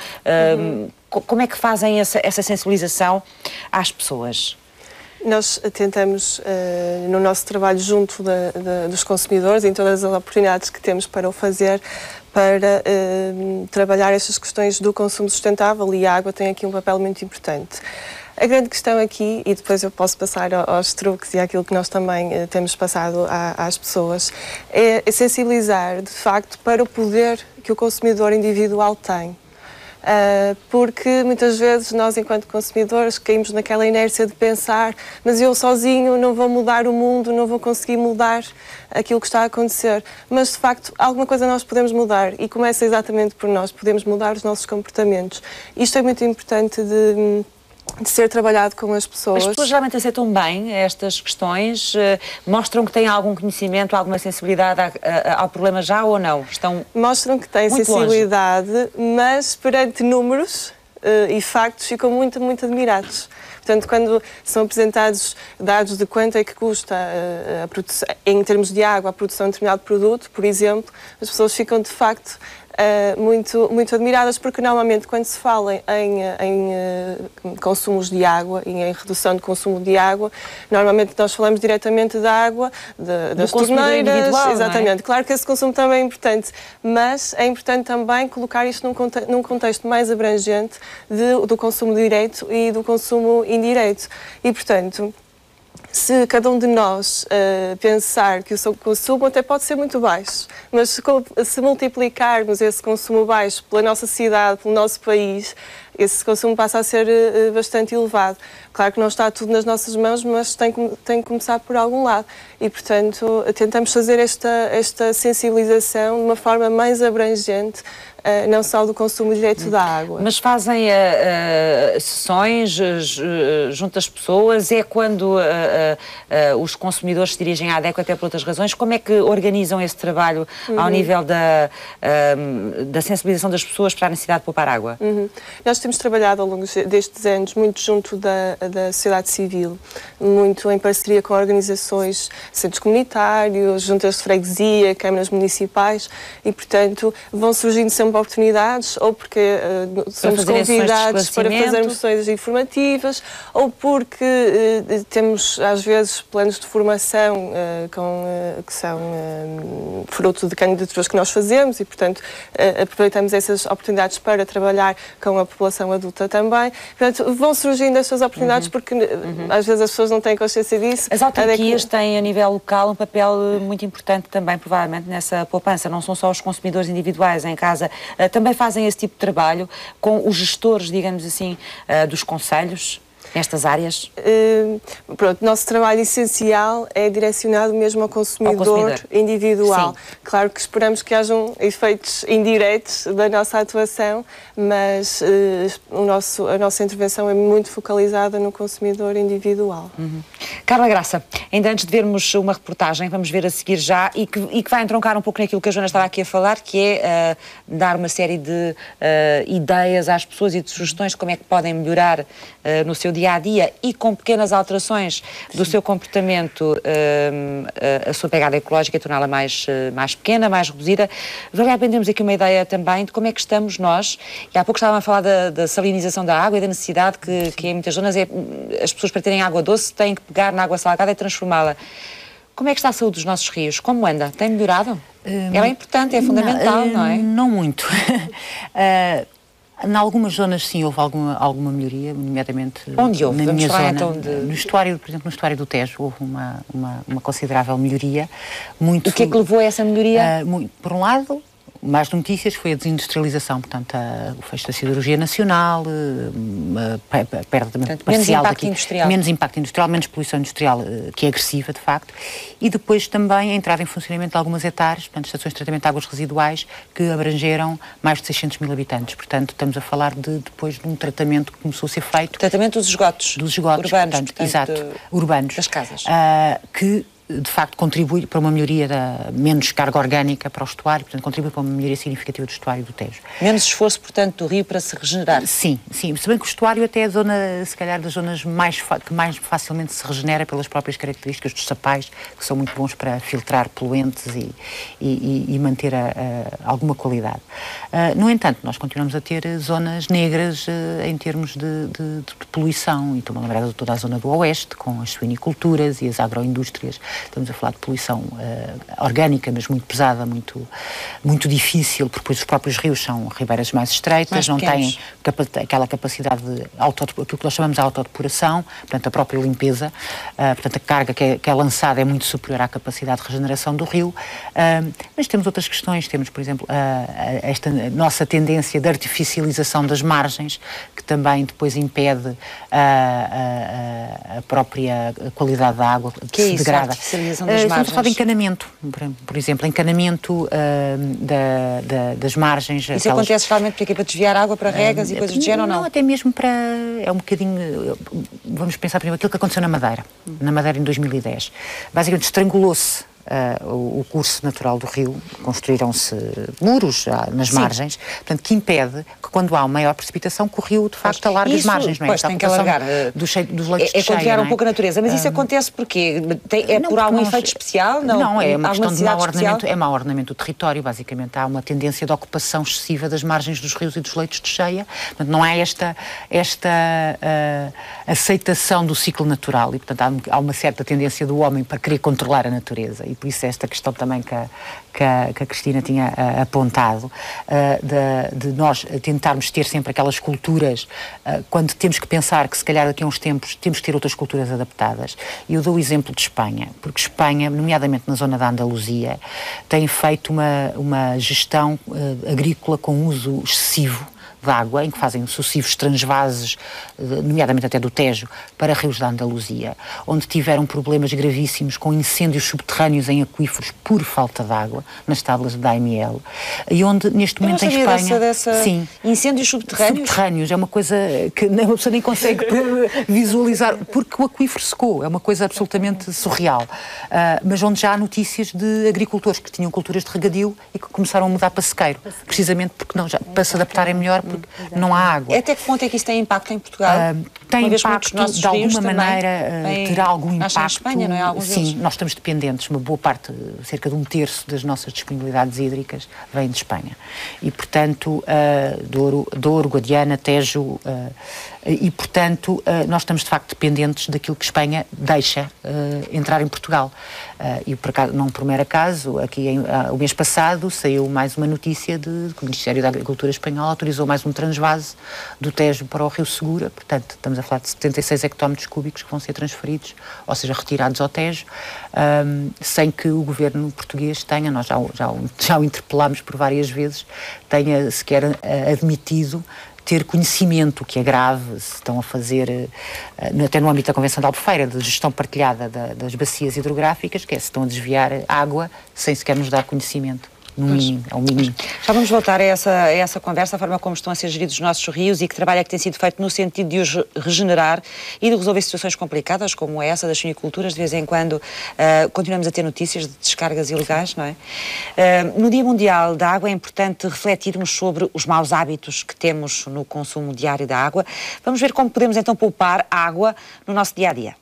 A: Como é que fazem essa sensibilização às pessoas?
F: Nós tentamos, no nosso trabalho junto dos consumidores, em todas as oportunidades que temos para o fazer, para trabalhar estas questões do consumo sustentável, e a água tem aqui um papel muito importante. A grande questão aqui, e depois eu posso passar aos truques e àquilo que nós também temos passado às pessoas, é sensibilizar, de facto, para o poder que o consumidor individual tem. Porque muitas vezes nós, enquanto consumidores, caímos naquela inércia de pensar, mas eu sozinho não vou mudar o mundo, não vou conseguir mudar aquilo que está a acontecer. Mas, de facto, alguma coisa nós podemos mudar, e começa exatamente por nós, podemos mudar os nossos comportamentos. Isto é muito importante de ser trabalhado com as pessoas.
A: As pessoas geralmente aceitam bem estas questões, mostram que têm algum conhecimento, alguma sensibilidade ao problema já ou não?
F: Mostram que têm sensibilidade, mas perante números e factos ficam muito, muito admirados. Portanto, quando são apresentados dados de quanto é que custa a produção, em termos de água, a produção de determinado produto, por exemplo, as pessoas ficam de facto muito, muito admiradas, porque normalmente quando se fala em consumos de água e em redução de consumo de água, normalmente nós falamos diretamente da água, das torneiras, exatamente. Não é? Claro que esse consumo também é importante, mas é importante também colocar isto num contexto mais abrangente do consumo direto e do consumo indireto. E, portanto, se cada um de nós pensar que o seu consumo até pode ser muito baixo, mas se multiplicarmos esse consumo baixo pela nossa cidade, pelo nosso país, esse consumo passa a ser bastante elevado. Claro que não está tudo nas nossas mãos, mas tem que começar por algum lado. E, portanto, tentamos fazer esta sensibilização de uma forma mais abrangente, não só do consumo direto da água.
A: Mas fazem sessões junto às pessoas? É quando os consumidores se dirigem à ADECO até por outras razões? Como é que organizam esse trabalho ao nível da sensibilização das pessoas para a necessidade de poupar água?
F: Nós temos trabalhado ao longo destes anos muito junto da sociedade civil, muito em parceria com organizações, centros comunitários, juntas de freguesia, câmaras municipais e, portanto, vão surgindo sempre oportunidades, ou porque somos convidados para fazer sessões informativas, ou porque temos, às vezes, planos de formação que são fruto de candidaturas que nós fazemos e, portanto, aproveitamos essas oportunidades para trabalhar com a população adulta também. Portanto, vão surgindo estas oportunidades porque às vezes as pessoas não têm consciência disso.
A: As autarquias têm, a nível local, um papel muito importante também, provavelmente, nessa poupança. Não são só os consumidores individuais em casa, também fazem esse tipo de trabalho com os gestores, digamos assim, dos concelhos, nestas áreas?
F: Pronto, nosso trabalho essencial é direcionado mesmo ao consumidor individual. Sim. Claro que esperamos que hajam efeitos indiretos da nossa atuação, mas a nossa intervenção é muito focalizada no consumidor individual.
A: Carla Graça, ainda antes de vermos uma reportagem, vamos ver a seguir já, e que vai entroncar um pouco naquilo que a Joana estava aqui a falar, que é dar uma série de ideias às pessoas e de sugestões de como é que podem melhorar no seu dia-a-dia e com pequenas alterações do seu comportamento, a sua pegada ecológica e torná-la mais pequena, mais reduzida. Vale a pena termos aqui uma ideia também de como é que estamos nós, e há pouco estávamos a falar da salinização da água e da necessidade que em muitas zonas as pessoas, para terem água doce, têm que pegar na água salgada e transformá-la. Como é que está a saúde dos nossos rios? Como anda? Tem melhorado? Ela é importante, é fundamental, não é?
C: Não muito. Em algumas zonas, sim, houve alguma melhoria, nomeadamente
A: onde houve?
C: Na minha zona.
A: Então
C: no estuário, por exemplo, no estuário do Tejo, houve uma considerável melhoria. Muito,
A: o que é que levou a essa melhoria?
C: Por um lado, mais notícias foi a desindustrialização, portanto, o fecho da siderurgia nacional, a perda parcial menos impacto industrial, menos poluição industrial, que é agressiva, de facto, e depois também a entrada em funcionamento de algumas hectares, portanto, estações de tratamento de águas residuais, que abrangeram mais de 600 mil habitantes. Portanto, estamos a falar depois de um tratamento que começou a ser feito...
A: Tratamento dos esgotos.
C: Dos esgotos,
A: urbanos,
C: portanto, exato, urbanos.
A: Das casas.
C: Que de facto contribui para uma melhoria menos carga orgânica para o estuário, portanto contribui para uma melhoria significativa do estuário do Tejo.
A: Menos esforço, portanto, do rio para se regenerar.
C: Sim, sim. Se bem que o estuário até é a zona, se calhar, das zonas que mais facilmente se regenera pelas próprias características dos sapais, que são muito bons para filtrar poluentes e manter alguma qualidade. No entanto, nós continuamos a ter zonas negras em termos de poluição, e estou-me a lembrar de toda a zona do Oeste, com as suiniculturas e as agroindústrias. Estamos a falar de poluição orgânica, mas muito pesada, muito difícil, porque depois os próprios rios são ribeiras mais estreitas, não têm aquela capacidade aquilo que nós chamamos de autodepuração, portanto a própria limpeza, portanto a carga que é lançada é muito superior à capacidade de regeneração do rio, mas temos outras questões, temos por exemplo esta nossa tendência de artificialização das margens, que também depois impede a própria qualidade da água, que se degrada.
A: artificialização das
C: Estamos
A: margens.
C: a falar de encanamento, por exemplo, encanamento das margens.
A: Isso acontece realmente para desviar água para regas e coisas do género ou não?
C: Não, até mesmo para... É um bocadinho... Vamos pensar primeiro aquilo que aconteceu na Madeira em 2010. Basicamente estrangulou-se o curso natural do rio, construíram-se muros nas margens, portanto, que impede que quando há maior precipitação, que o rio, de facto, alargue as margens, não é?
A: Pois, tem que alargar.
C: Dos leitos de cheia,
A: contrariar um pouco a natureza, mas isso acontece porque por algum efeito especial?
C: Não, é uma questão de mau ordenamento do território, basicamente. Há uma tendência de ocupação excessiva das margens dos rios e dos leitos de cheia, portanto, não há esta aceitação do ciclo natural e, portanto, há uma certa tendência do homem para querer controlar a natureza. E por isso esta questão também que a Cristina tinha apontado, de nós tentarmos ter sempre aquelas culturas, quando temos que pensar que se calhar daqui a uns tempos temos que ter outras culturas adaptadas. E eu dou o exemplo de Espanha, porque Espanha, nomeadamente na zona da Andaluzia, tem feito uma gestão agrícola com uso excessivo de água, em que fazem sucessivos transvases, nomeadamente até do Tejo, para rios da Andaluzia, onde tiveram problemas gravíssimos com incêndios subterrâneos em aquíferos por falta de água, nas tábuas da AML, e onde neste momento em Espanha...
A: Sim. Incêndios subterrâneos?
C: Subterrâneos, é uma coisa que uma pessoa nem consegue visualizar, porque o aquífero secou, é uma coisa absolutamente surreal. Mas onde já há notícias de agricultores que tinham culturas de regadio e que começaram a mudar para sequeiro, precisamente porque para se adaptarem melhor, porque não há água.
A: Até que ponto é que isso tem impacto em Portugal?
C: Tem impacto, de alguma maneira, terá algum impacto.
A: Em Espanha, não é?
C: Sim, nós estamos dependentes, uma boa parte, cerca de 1/3 das nossas disponibilidades hídricas vem de Espanha. E, portanto, Douro, Guadiana, Tejo, e, portanto, nós estamos, de facto, dependentes daquilo que Espanha deixa entrar em Portugal. E, por acaso, não por mero acaso, aqui o mês passado saiu mais uma notícia de que o Ministério da Agricultura espanhol autorizou mais um transvase do Tejo para o Rio Segura, portanto, estamos a falar de 76 hectómetros cúbicos que vão ser transferidos, ou seja, retirados ao Tejo, sem que o governo português tenha, nós já o interpelámos por várias vezes, tenha sequer admitido ter conhecimento, que é grave, se estão a fazer, até no âmbito da Convenção de Albufeira, de gestão partilhada das bacias hidrográficas, que é se estão a desviar água sem sequer nos dar conhecimento. No mínimo, é um mínimo.
A: Já vamos voltar a essa conversa, a forma como estão a ser geridos os nossos rios e que trabalho é que tem sido feito no sentido de os regenerar e de resolver situações complicadas, como essa das suiniculturas. De vez em quando continuamos a ter notícias de descargas ilegais, não é? No Dia Mundial da Água é importante refletirmos sobre os maus hábitos que temos no consumo diário da água. Vamos ver como podemos então poupar água no nosso dia-a-dia.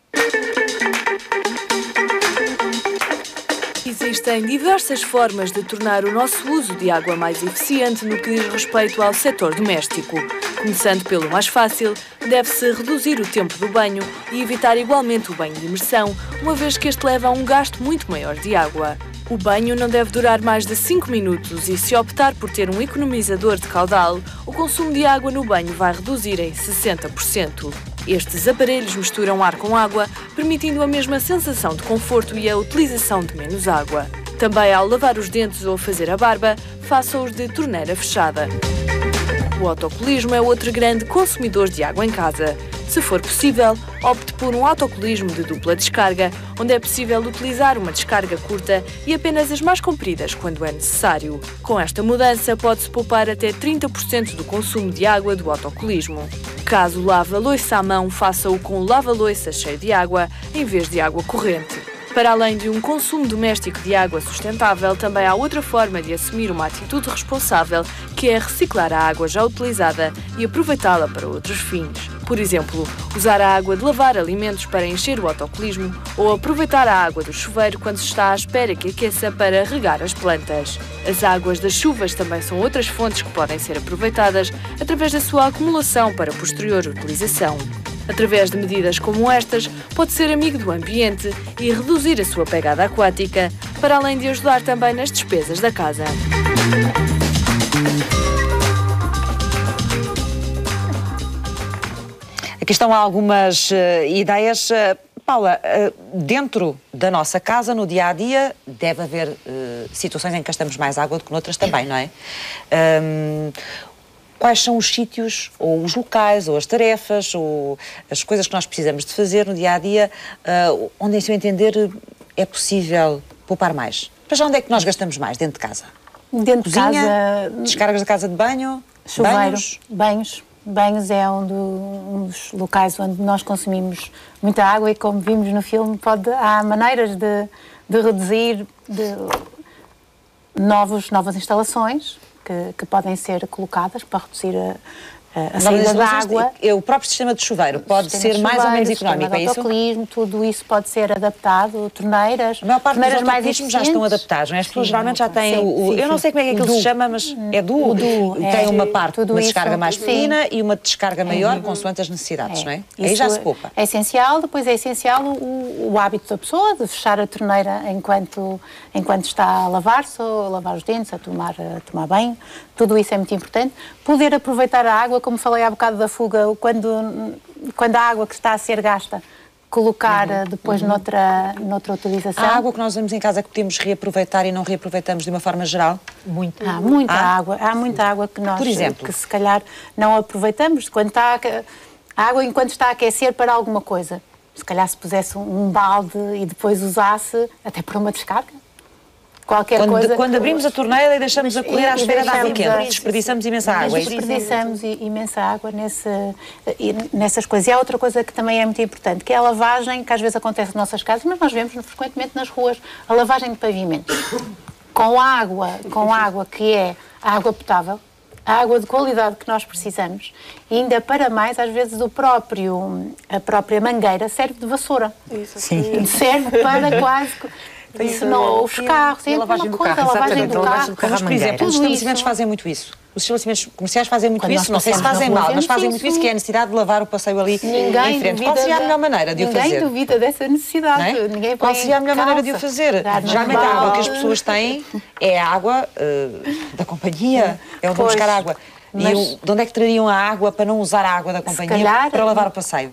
B: Existem diversas formas de tornar o nosso uso de água mais eficiente no que diz respeito ao setor doméstico. Começando pelo mais fácil, deve-se reduzir o tempo do banho e evitar igualmente o banho de imersão, uma vez que este leva a um gasto muito maior de água. O banho não deve durar mais de 5 minutos e, se optar por ter um economizador de caudal, o consumo de água no banho vai reduzir em 60%. Estes aparelhos misturam ar com água, permitindo a mesma sensação de conforto e a utilização de menos água. Também ao lavar os dentes ou fazer a barba, faça-os de torneira fechada. O autocolismo é outro grande consumidor de água em casa. Se for possível, opte por um autocolismo de dupla descarga, onde é possível utilizar uma descarga curta e apenas as mais compridas quando é necessário. Com esta mudança, pode-se poupar até 30% do consumo de água do autocolismo. Caso lave a louça à mão, faça-o com lava-louça cheio de água, em vez de água corrente. Para além de um consumo doméstico de água sustentável, também há outra forma de assumir uma atitude responsável, que é reciclar a água já utilizada e aproveitá-la para outros fins. Por exemplo, usar a água de lavar alimentos para encher o autocolismo ou aproveitar a água do chuveiro quando se está à espera que aqueça para regar as plantas. As águas das chuvas também são outras fontes que podem ser aproveitadas através da sua acumulação para posterior utilização. Através de medidas como estas, pode ser amigo do ambiente e reduzir a sua pegada aquática, para além de ajudar também nas despesas da casa.
A: Aqui estão algumas ideias. Paula, dentro da nossa casa, no dia-a-dia, deve haver situações em que gastamos mais água do que noutras também, não é? quais são os sítios, ou os locais, ou as tarefas, ou as coisas que nós precisamos de fazer no dia-a-dia, onde, em seu entender, é possível poupar mais? Para já, onde é que nós gastamos mais dentro de casa?
D: Dentro
A: Cozinha,
D: de casa,
A: descargas da casa de banho,
D: chuveiro, banhos é um dos locais onde nós consumimos muita água e, como vimos no filme, há maneiras de reduzir novas instalações que podem ser colocadas para reduzir a saída da água.
A: O próprio sistema de chuveiro pode ser mais ou menos económico, é isso?
D: Autocolismo, tudo isso pode ser adaptado, torneiras.
A: A maior parte dos
D: mais
A: autocolismos já estão adaptados, não é? As pessoas geralmente já têm eu não sei como é que aquilo se chama, mas é duo. Tem uma parte, uma descarga mais pequena e uma descarga maior, consoante as necessidades, não é? Aí já se poupa.
D: É essencial, depois é essencial o hábito da pessoa de fechar a torneira enquanto está a lavar-se, ou a lavar os dentes, a tomar banho. Tudo isso é muito importante. Poder aproveitar a água, como falei há bocado da fuga, quando a água que está a ser gasta, colocar depois noutra utilização.
A: A água que nós usamos em casa que podemos reaproveitar e não reaproveitamos de uma forma geral?
D: Há muita água que nós,
A: por exemplo,
D: que se calhar não aproveitamos. A água enquanto está a aquecer para alguma coisa. Se calhar se pusesse um balde e depois usasse até para uma descarga.
A: Quando abrimos a torneira e deixamos a correr à espera da água quente, desperdiçamos imensa água.
D: Desperdiçamos imensa água nessas coisas. E há outra coisa que também é muito importante, que é a lavagem, que às vezes acontece nas nossas casas, mas nós vemos frequentemente nas ruas, a lavagem de pavimentos. Com água que é a água potável, a água de qualidade que nós precisamos, e ainda para mais, às vezes a própria mangueira serve de vassoura.
F: Isso.
C: Sim.
D: Serve para quase... Isso não, os carros,
A: a lavagem do carro. Mas, por exemplo, os estabelecimentos fazem muito isso. Os estabelecimentos comerciais fazem muito isso. Não sei se fazem mal, mas fazem muito isso, que é a necessidade de lavar o passeio ali em frente. Qual seria a melhor maneira de o fazer?
D: Ninguém duvida dessa necessidade.
A: Qual seria a melhor maneira de o fazer? Geralmente a água que as pessoas têm é a água da companhia. É onde vão buscar água. E de onde é que trariam a água para não usar a água da companhia para lavar o passeio?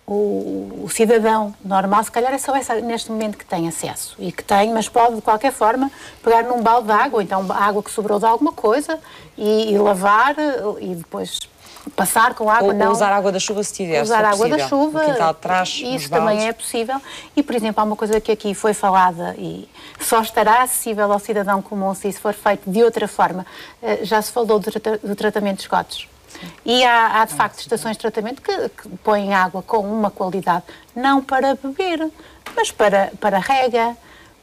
D: O cidadão normal, se calhar é só essa neste momento que tem acesso e que tem, mas pode de qualquer forma pegar num balde de água, então a água que sobrou de alguma coisa e lavar e depois passar com água.
A: Ou usar água da chuva se tiver.
D: Usar água da chuva,
A: no quintal de trás,
D: isso também é possível. E, por exemplo, há uma coisa que aqui foi falada e só estará acessível ao cidadão comum se isso for feito de outra forma. Já se falou do tratamento de esgotos. E há de facto estações de tratamento que põem água com uma qualidade, não para beber, mas para rega,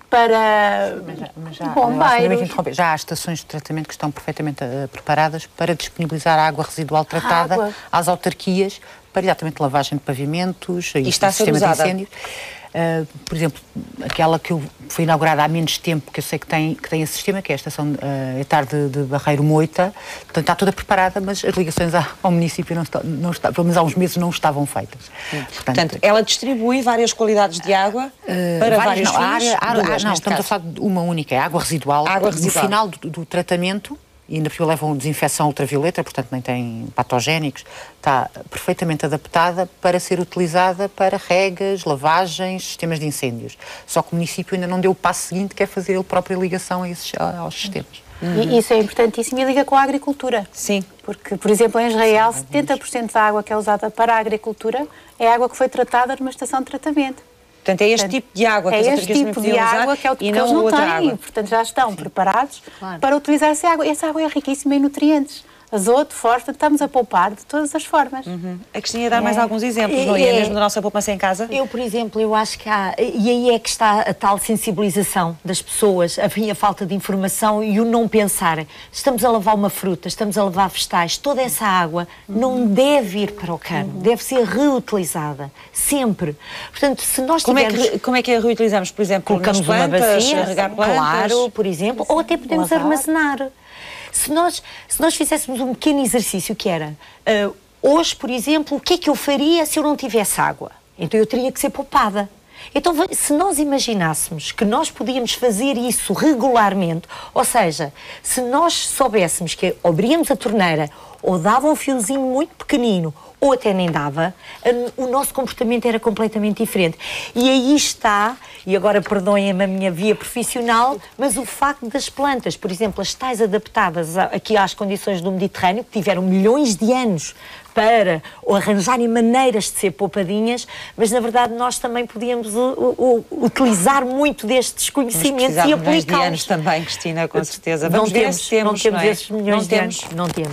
D: para bombeiros.
C: Já há estações de tratamento que estão perfeitamente preparadas para disponibilizar a água residual tratada às autarquias para exatamente lavagem de pavimentos e
A: está a ser
C: sistema
A: usada.
C: de incêndios. Por exemplo, aquela que foi inaugurada há menos tempo, que eu sei que tem esse sistema, que é a estação etar de Barreiro Moita. Portanto, está toda preparada, mas as ligações ao município não está, pelo menos há uns meses não estavam feitas.
A: Portanto, ela distribui várias qualidades de água para vários fins?
C: Não, estamos a falar de uma única, é água residual. No final do tratamento, e ainda porque levam desinfecção ultravioleta, portanto nem tem patogénicos, está perfeitamente adaptada para ser utilizada para regas, lavagens, sistemas de incêndios. Só que o município ainda não deu o passo seguinte, que é fazer ele próprio a ligação aos sistemas.
D: E isso é importantíssimo e liga com a agricultura.
A: Sim.
D: Porque, por exemplo, em Israel, 70% da água que é usada para a agricultura é água que foi tratada numa estação de tratamento.
A: Portanto, é este tipo de água que as autarquias também podiam usar
D: que é o que
A: e
D: eles
A: não
D: não
A: outra
D: têm.
A: água.
D: Portanto, já estão preparados para utilizar essa água. E essa água é riquíssima em nutrientes. Azoto, fósforo, estamos a poupar de todas as formas.
A: A Cristina ia dar mais alguns exemplos, não é? Mesmo da nossa poupança em casa?
E: Eu, por exemplo, eu acho que há, e aí é que está a tal sensibilização das pessoas, a falta de informação e o não pensar. Estamos a lavar uma fruta, estamos a lavar vegetais, toda essa água não deve ir para o cano, deve ser reutilizada, sempre. Portanto, se nós tivermos...
A: Como é que a reutilizamos? Por exemplo,
E: colocamos
A: nas plantas,
E: uma bacia,
A: regar plantas?
E: Claro, por exemplo, ou até podemos armazenar. Se nós fizéssemos um pequeno exercício que era, hoje, por exemplo, o que é que eu faria se eu não tivesse água? Então eu teria que ser poupada. Então, se nós imaginássemos que nós podíamos fazer isso regularmente, ou seja, se nós soubéssemos que abríamos a torneira ou dava um fiozinho muito pequenino, ou até nem dava, o nosso comportamento era completamente diferente. E aí está, e agora perdoem-me a minha via profissional, mas o facto das plantas, por exemplo, as tais adaptadas aqui às condições do Mediterrâneo, que tiveram milhões de anos para arranjarem maneiras de ser poupadinhas, mas na verdade nós também podíamos utilizar muito destes conhecimentos e aplicá-los.
A: De anos também, Cristina, com certeza.
E: Vamos ver se temos, não é? Esses milhões de anos.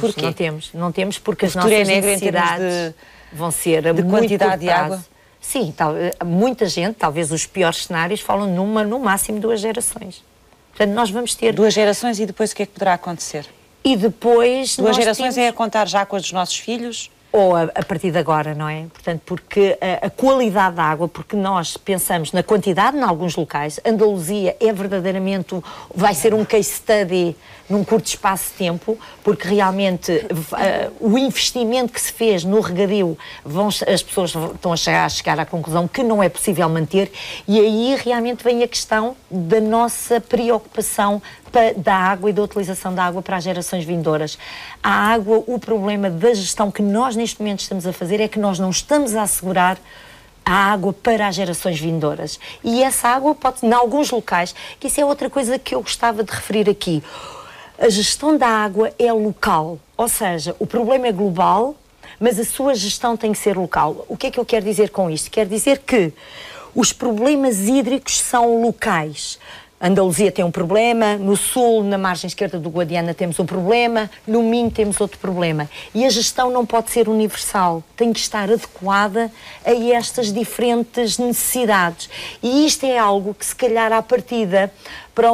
E: Não temos, porque as nossas necessidades vão ser a muito
A: quantidade de água.
E: Sim, muita gente, talvez os piores cenários, falam no máximo 2 gerações. Portanto, nós vamos ter
A: 2 gerações e depois o que é que poderá acontecer?
E: E depois
A: 2 gerações é a contar já com as dos nossos filhos?
E: Ou a partir de agora, não é? Portanto, porque a qualidade da água, porque nós pensamos na quantidade em alguns locais, Andaluzia é verdadeiramente, vai ser um case study num curto espaço de tempo, porque realmente o investimento que se fez no regadio, as pessoas estão a chegar à conclusão que não é possível manter, e aí realmente vem a questão da nossa preocupação da água e da utilização da água para as gerações vindouras. A água, o problema da gestão que nós neste momento estamos a fazer é que nós não estamos a assegurar a água para as gerações vindouras. E essa água pode, em alguns locais, que isso é outra coisa que eu gostava de referir aqui, a gestão da água é local, ou seja, o problema é global, mas a sua gestão tem que ser local. O que é que eu quero dizer com isto? Quero dizer que os problemas hídricos são locais. Andaluzia tem um problema, no sul, na margem esquerda do Guadiana temos um problema, no Minho temos outro problema. E a gestão não pode ser universal, tem que estar adequada a estas diferentes necessidades. E isto é algo que se calhar à partida para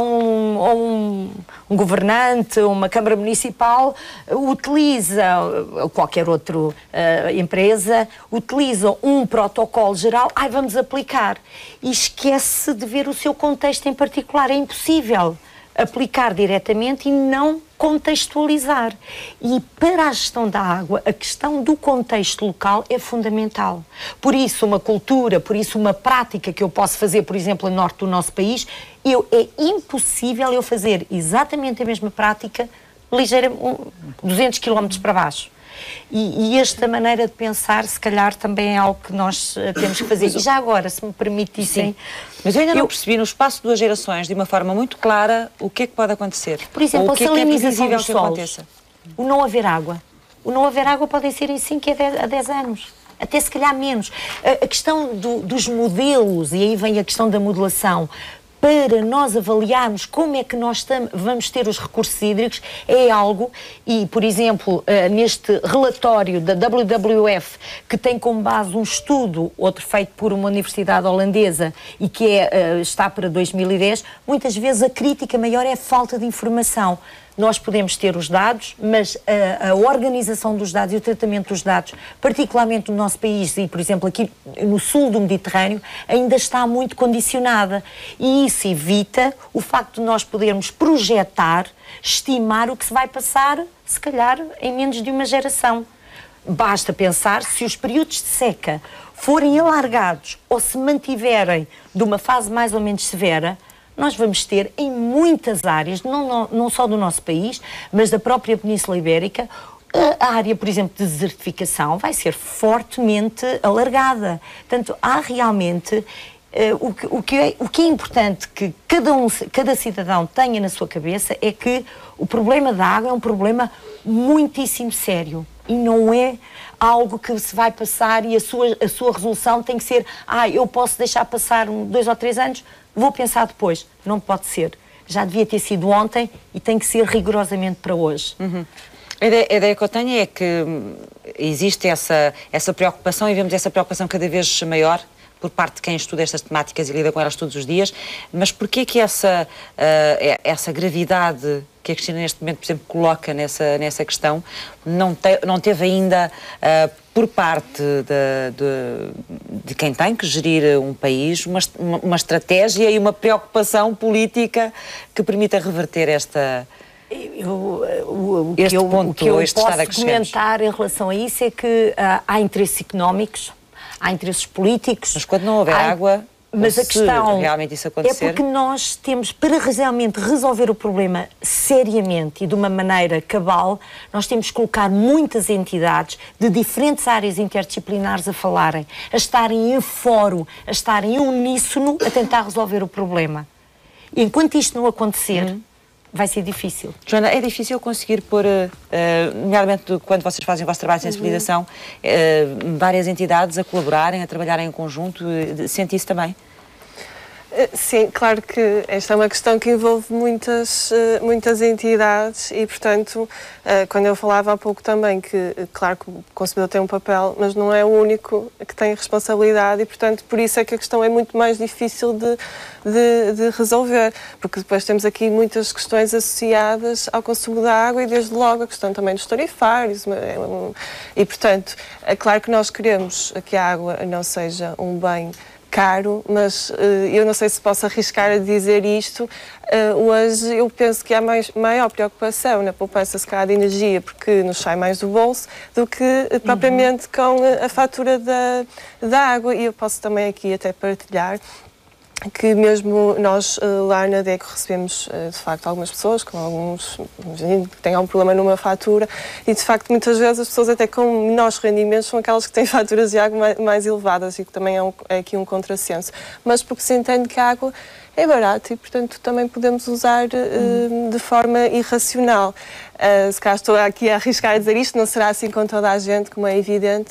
E: um governante, uma Câmara Municipal, utiliza, qualquer outra empresa, utiliza um protocolo geral, vamos aplicar, e esquece de ver o seu contexto em particular. É impossível aplicar diretamente e não contextualizar. E para a gestão da água, a questão do contexto local é fundamental. Por isso, uma cultura, por isso, uma prática que eu posso fazer, por exemplo, no norte do nosso país, é impossível eu fazer exatamente a mesma prática 200 km para baixo. E esta maneira de pensar, se calhar, também é algo que nós temos que fazer. E já agora, se me permitissem...
A: Sim. Mas eu ainda não percebi, no espaço de 2 gerações, de uma forma muito clara, o que é que pode acontecer.
E: Por exemplo, a salinização dos solos,
A: aconteça.
E: O não haver água. O não haver água podem ser em 5 a 10 anos. Até se calhar menos. A questão dos modelos, e aí vem a questão da modelação, para nós avaliarmos como é que nós vamos ter os recursos hídricos, é algo, e por exemplo, neste relatório da WWF, que tem como base um estudo, outro feito por uma universidade holandesa, e que está para 2010, muitas vezes a crítica maior é a falta de informação. Nós podemos ter os dados, mas a organização dos dados e o tratamento dos dados, particularmente no nosso país e, por exemplo, aqui no sul do Mediterrâneo, ainda está muito condicionada. E isso evita o facto de nós podermos projetar, estimar o que se vai passar, se calhar, em menos de uma geração. Basta pensar, se os períodos de seca forem alargados ou se mantiverem de uma fase mais ou menos severa, nós vamos ter em muitas áreas, não só do nosso país, mas da própria Península Ibérica, a área, por exemplo, de desertificação vai ser fortemente alargada. Portanto, há realmente... O que é importante que cada cidadão tenha na sua cabeça é que o problema da água é um problema muitíssimo sério e não é algo que se vai passar e a sua resolução tem que ser eu posso deixar passar 2 ou 3 anos, vou pensar depois. Não pode ser. Já devia ter sido ontem e tem que ser rigorosamente para hoje.
A: Uhum. A ideia que eu tenho é que existe essa preocupação e vemos essa preocupação cada vez maior por parte de quem estuda estas temáticas e lida com elas todos os dias, mas porquê que essa gravidade que a Cristina neste momento, por exemplo, coloca nessa questão, não teve ainda, por parte de quem tem que gerir um país, uma estratégia e uma preocupação política que permita reverter
E: o que eu posso comentar em relação a isso é que há interesses económicos, há interesses políticos...
A: Mas quando não houver água...
E: Mas a questão
A: realmente isso acontecer...
E: é porque nós temos, para realmente resolver o problema seriamente e de uma maneira cabal, nós temos que colocar muitas entidades de diferentes áreas interdisciplinares a falarem, a estarem em fórum, a estarem em uníssono a tentar resolver o problema. E enquanto isto não acontecer, vai ser difícil.
A: Joana, é difícil conseguir pôr, nomeadamente quando vocês fazem o vosso trabalho de sensibilização, várias entidades a colaborarem, a trabalharem em conjunto? Sente isso também?
F: Sim, claro que esta é uma questão que envolve muitas entidades e, portanto, quando eu falava há pouco também que, claro que o consumidor tem um papel, mas não é o único que tem responsabilidade e, portanto, por isso é que a questão é muito mais difícil de resolver, porque depois temos aqui muitas questões associadas ao consumo da água e, desde logo, a questão também dos tarifários e, portanto, é claro que nós queremos que a água não seja um bem caro, mas eu não sei se posso arriscar a dizer isto. Hoje eu penso que há maior preocupação na poupança, se calhar, de energia, porque nos sai mais do bolso, do que propriamente com a fatura da água. E eu posso também aqui até partilhar que mesmo nós lá na DECO recebemos de facto algumas pessoas com alguns, imagino, que têm algum problema numa fatura e de facto muitas vezes as pessoas até com menores rendimentos são aquelas que têm faturas de água mais elevadas e que também é aqui um contrassenso, mas porque se entende que a água é barata e portanto também podemos usar de forma irracional. Se calhar estou aqui a arriscar a dizer isto, não será assim com toda a gente, como é evidente,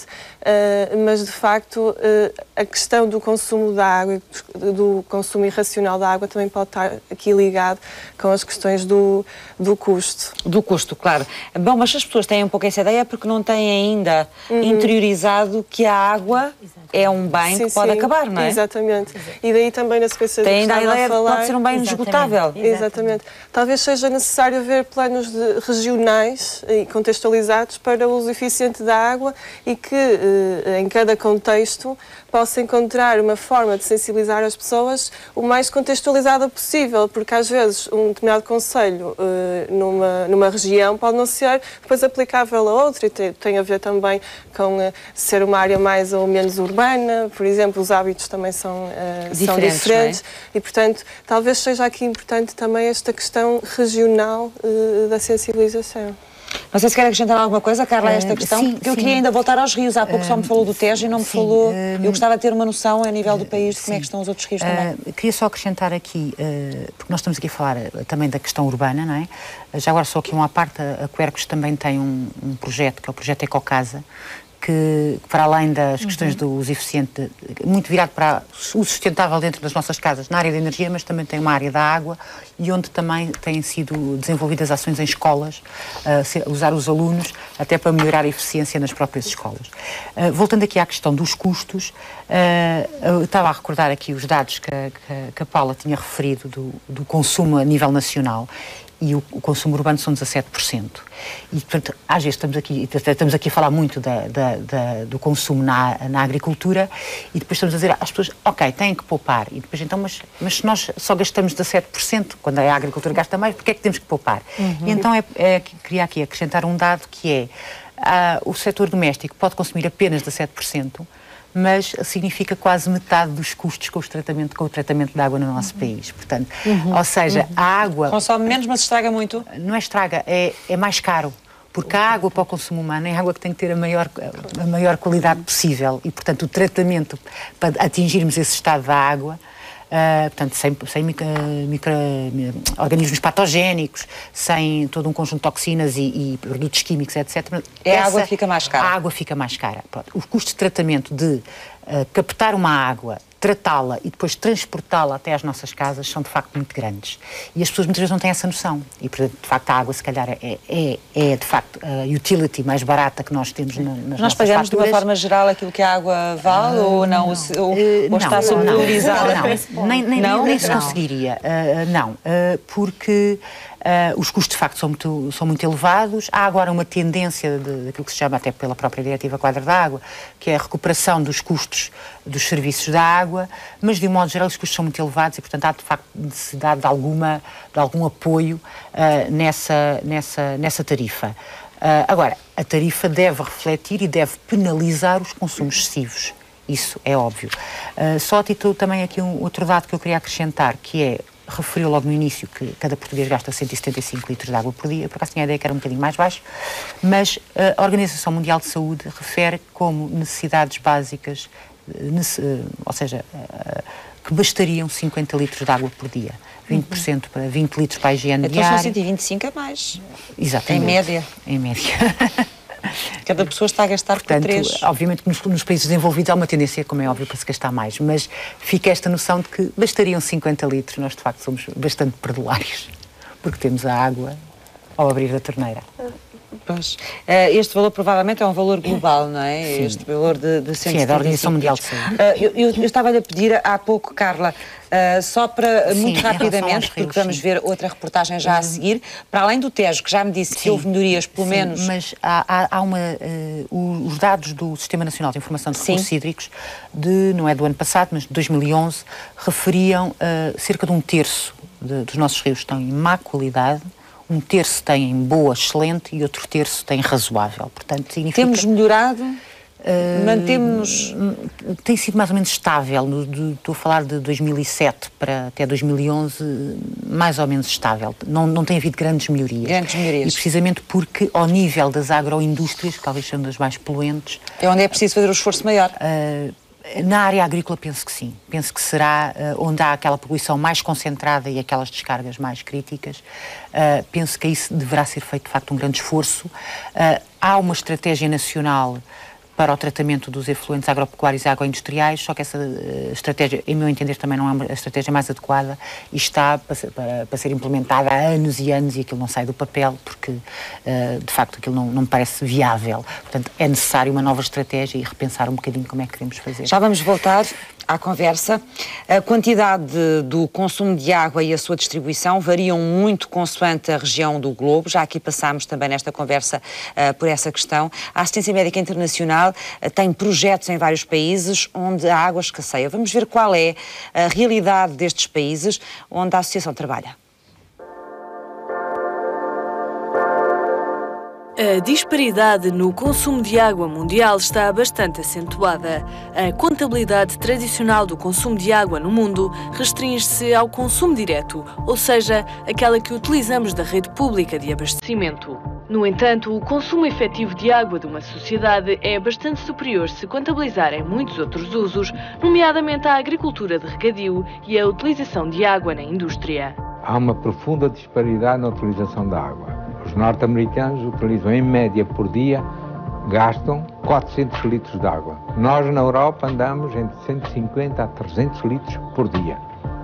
F: mas de facto a questão do consumo da água, do consumo irracional da água também pode estar aqui ligado com as questões do custo.
A: Do custo, claro. Bom, mas as pessoas têm um pouco essa ideia porque não têm ainda interiorizado que a água é um bem que pode acabar, não é?
F: Exatamente. E daí também na sequência do que estava a falar...
A: Pode ser um bem inesgotável.
F: Exatamente. Talvez seja necessário haver planos regionais e contextualizados para o uso eficiente da água e que em cada contexto possa encontrar uma forma de sensibilizar as pessoas o mais contextualizada possível, porque às vezes um determinado concelho numa região pode não ser depois aplicável a outra e tem a ver também com ser uma área mais ou menos urbana, por exemplo, os hábitos também são diferentes e, portanto, talvez seja aqui importante também esta questão regional da sensibilização.
A: Não sei se quer acrescentar alguma coisa, Carla, a esta questão, porque eu queria ainda voltar aos rios. Há pouco só me falou do Tejo e não me falou... Eu gostava de ter uma noção a nível do país de como é que estão os outros rios também.
C: Queria só acrescentar aqui, porque nós estamos aqui a falar também da questão urbana, não é? Já agora só aqui uma parte, a Quercus também tem um projeto, que é o projeto Ecocasa, que para além das questões do uso eficiente, muito virado para o uso sustentável dentro das nossas casas, na área da energia, mas também tem uma área da água e onde também têm sido desenvolvidas ações em escolas, usar os alunos até para melhorar a eficiência nas próprias escolas. Voltando aqui à questão dos custos, eu estava a recordar aqui os dados que a Paula tinha referido do consumo a nível nacional. E o consumo urbano são 17%. E, portanto, às vezes estamos aqui a falar muito do consumo na agricultura e depois estamos a dizer às pessoas, ok, têm que poupar. E depois, então, mas se nós só gastamos 17%, quando a agricultura gasta mais, porquê é que temos que poupar? E então queria aqui acrescentar um dado que é, o setor doméstico pode consumir apenas 17%, mas significa quase metade dos custos com o tratamento de água no nosso país. Portanto, ou seja, a água...
A: Consome menos, mas estraga muito?
C: Não é estraga, é mais caro. Porque a água para o consumo humano é a água que tem que ter a maior qualidade possível. E, portanto, o tratamento para atingirmos esse estado da água... portanto, sem organismos patogénicos, sem todo um conjunto de toxinas e produtos químicos, etc.
A: A água fica mais cara.
C: A água fica mais cara. Pronto. O custo de tratamento de captar uma água, tratá-la e depois transportá-la até às nossas casas são de facto muito grandes. E as pessoas muitas vezes não têm essa noção. E, portanto, de facto, a água, se calhar, é de facto a utility mais barata que nós temos nas nossas
A: Nós pagamos
C: faturas.
A: de uma forma geral aquilo que a água vale ou não? Ou está sobrevalorizada?
C: Nem se conseguiria. Porque os custos, de facto, são muito elevados. Há agora uma tendência daquilo que se chama, até pela própria Diretiva Quadro da Água, que é a recuperação dos custos dos serviços da água, mas, de um modo geral, os custos são muito elevados e, portanto, há, de facto, necessidade de algum apoio nessa tarifa. Agora, a tarifa deve refletir e deve penalizar os consumos excessivos. isso é óbvio. Só a título também aqui outro dado que eu queria acrescentar, que é, referiu logo no início que cada português gasta 175 litros de água por dia. Por acaso tinha a ideia que era um bocadinho mais baixo, mas a Organização Mundial de Saúde refere como necessidades básicas, ou seja, que bastariam 50 litros de água por dia. 20% para 20 litros para a higiene diária.
A: Então são 125 a mais.
C: Exatamente.
A: Em média.
C: Em média.
A: Cada pessoa está a gastar por 3.
C: Obviamente que nos países desenvolvidos há uma tendência, como é óbvio, para se gastar mais, mas fica esta noção de que bastariam 50 litros. Nós, de facto, somos bastante perdulários, porque temos a água ao abrir da torneira.
A: Pois. Este valor provavelmente é um valor global, não é?
C: Sim.
A: Este valor de 175.
C: Sim, é da Organização Mundial de Saúde.
A: Eu estava-lhe a pedir há pouco, Carla, só para, muito rapidamente, porque vamos ver outra reportagem já a seguir, para além do Tejo, que já me disse que houve melhorias, pelo menos...
C: Mas há os dados do Sistema Nacional de Informação de Recursos Hídricos, não é do ano passado, mas de 2011, referiam cerca de um terço dos nossos rios estão em má qualidade, um terço tem em boa, excelente e outro terço tem razoável. Portanto, significa...
A: Temos melhorado? Mantemos-nos...
C: Tem sido mais ou menos estável. Estou a falar de 2007 para até 2011, mais ou menos estável. Não tem havido grandes melhorias. E precisamente porque, ao nível das agroindústrias, que talvez sejam das mais poluentes...
A: É onde é preciso fazer um esforço maior.
C: Na área agrícola penso que sim. Penso que será onde há aquela poluição mais concentrada e aquelas descargas mais críticas. Penso que isso deverá ser feito, de facto, um grande esforço. Há uma estratégia nacional para o tratamento dos efluentes agropecuários e agroindustriais, só que essa estratégia, em meu entender, também não é a estratégia mais adequada e está para ser implementada há anos e anos e aquilo não sai do papel porque, de facto, aquilo não me parece viável. Portanto, é necessário uma nova estratégia e repensar um bocadinho como é que queremos fazer.
A: Já vamos voltar à conversa. A quantidade do consumo de água e a sua distribuição variam muito consoante a região do globo. Já aqui passámos também nesta conversa por essa questão. A Assistência Médica Internacional tem projetos em vários países onde a água escasseia. Vamos ver qual é a realidade destes países onde a Associação trabalha.
B: A disparidade no consumo de água mundial está bastante acentuada. A contabilidade tradicional do consumo de água no mundo restringe-se ao consumo direto, ou seja, aquela que utilizamos da rede pública de abastecimento. No entanto, o consumo efetivo de água de uma sociedade é bastante superior se contabilizarem muitos outros usos, nomeadamente a agricultura de regadio e a utilização de água na indústria.
G: Há uma profunda disparidade na utilização da água. Os norte-americanos utilizam, em média, por dia, gastam 400 litros de água. Nós, na Europa, andamos entre 150 a 300 litros por dia.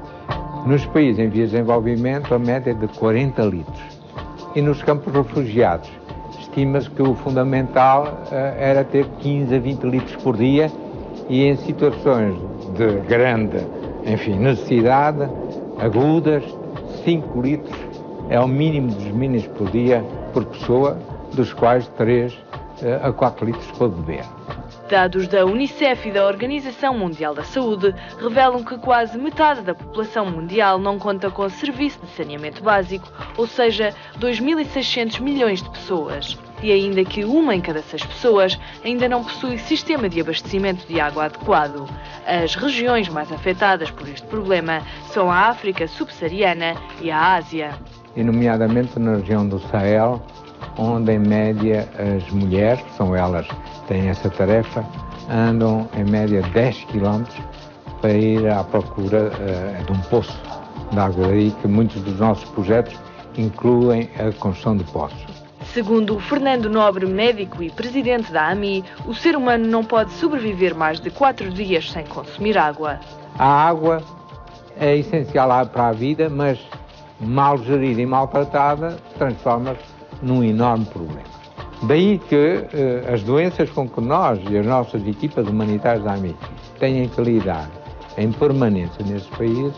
G: Nos países em vias de desenvolvimento, a média é de 40 litros. E nos campos refugiados, estima-se que o fundamental era ter 15 a 20 litros por dia e em situações de grande, necessidade, agudas, 5 litros é o mínimo dos mínimos por dia por pessoa, dos quais 3 a 4 litros pode beber.
B: Dados da Unicef e da Organização Mundial da Saúde revelam que quase metade da população mundial não conta com serviço de saneamento básico, ou seja, 2.600 milhões de pessoas. E ainda que 1 em cada 6 pessoas ainda não possui sistema de abastecimento de água adequado. As regiões mais afetadas por este problema são a África subsaariana e a Ásia.
G: E nomeadamente na região do Sahel, onde em média as mulheres, que são elas que têm essa tarefa, andam em média 10 km para ir à procura de um poço de água. Daí que muitos dos nossos projetos incluem a construção de poços.
B: Segundo Fernando Nobre, médico e presidente da AMI, o ser humano não pode sobreviver mais de 4 dias sem consumir água.
G: A água é essencial para a vida, mas mal gerida e maltratada transforma-se num enorme problema. Daí que as doenças com que nós e as nossas equipas humanitárias da AMI têm que lidar em permanência nesses países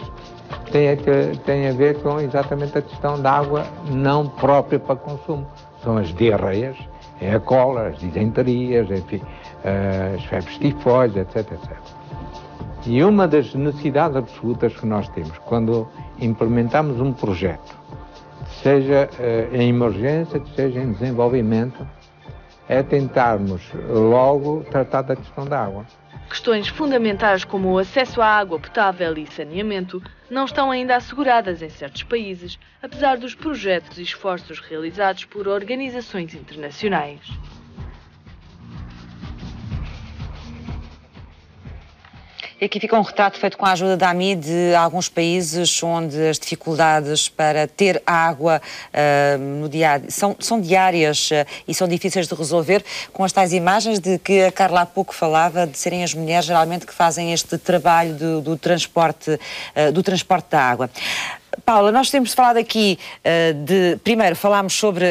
G: tem a ver com exatamente a questão da água não própria para consumo. São as diarreias, é a cólera, as disenterias, as febres tifoides, etc. E uma das necessidades absolutas que nós temos quando implementamos um projeto, seja em emergência, seja em desenvolvimento, é tentarmos logo tratar da questão da água.
B: Questões fundamentais como o acesso à água potável e saneamento não estão ainda asseguradas em certos países, apesar dos projetos e esforços realizados por organizações internacionais.
A: E aqui fica um retrato feito com a ajuda da AMI de alguns países onde as dificuldades para ter água no dia são diárias e são difíceis de resolver, com as tais imagens de que a Carla há pouco falava, de serem as mulheres geralmente que fazem este trabalho do transporte da água. Paula, nós temos falado aqui primeiro falámos sobre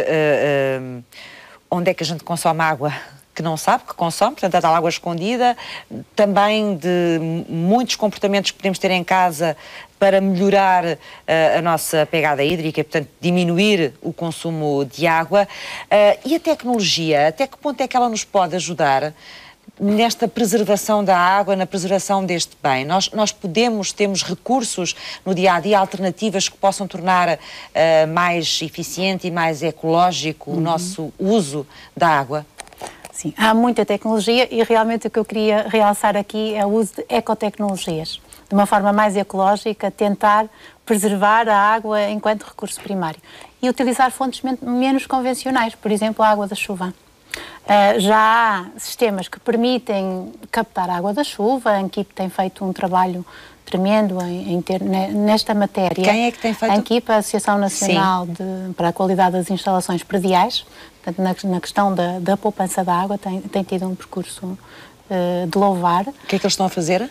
A: onde é que a gente consome água que não sabe que consome, portanto, a tal água escondida, também de muitos comportamentos que podemos ter em casa para melhorar a nossa pegada hídrica, portanto, diminuir o consumo de água. E a tecnologia, até que ponto é que ela nos pode ajudar nesta preservação da água, na preservação deste bem? Nós temos recursos no dia-a-dia, alternativas que possam tornar mais eficiente e mais ecológico o nosso uso da água?
D: Sim, há muita tecnologia e realmente o que eu queria realçar aqui é o uso de ecotecnologias. De uma forma mais ecológica, tentar preservar a água enquanto recurso primário. E utilizar fontes menos convencionais, por exemplo, a água da chuva. Já há sistemas que permitem captar a água da chuva, a ANQIP tem feito um trabalho tremendo nesta matéria.
A: Quem é que tem feito?
D: A ANQIP, a Associação Nacional para a Qualidade das Instalações Prediais, portanto, na questão da poupança da água, tem tido um percurso de louvar. O
A: que é que eles estão a fazer?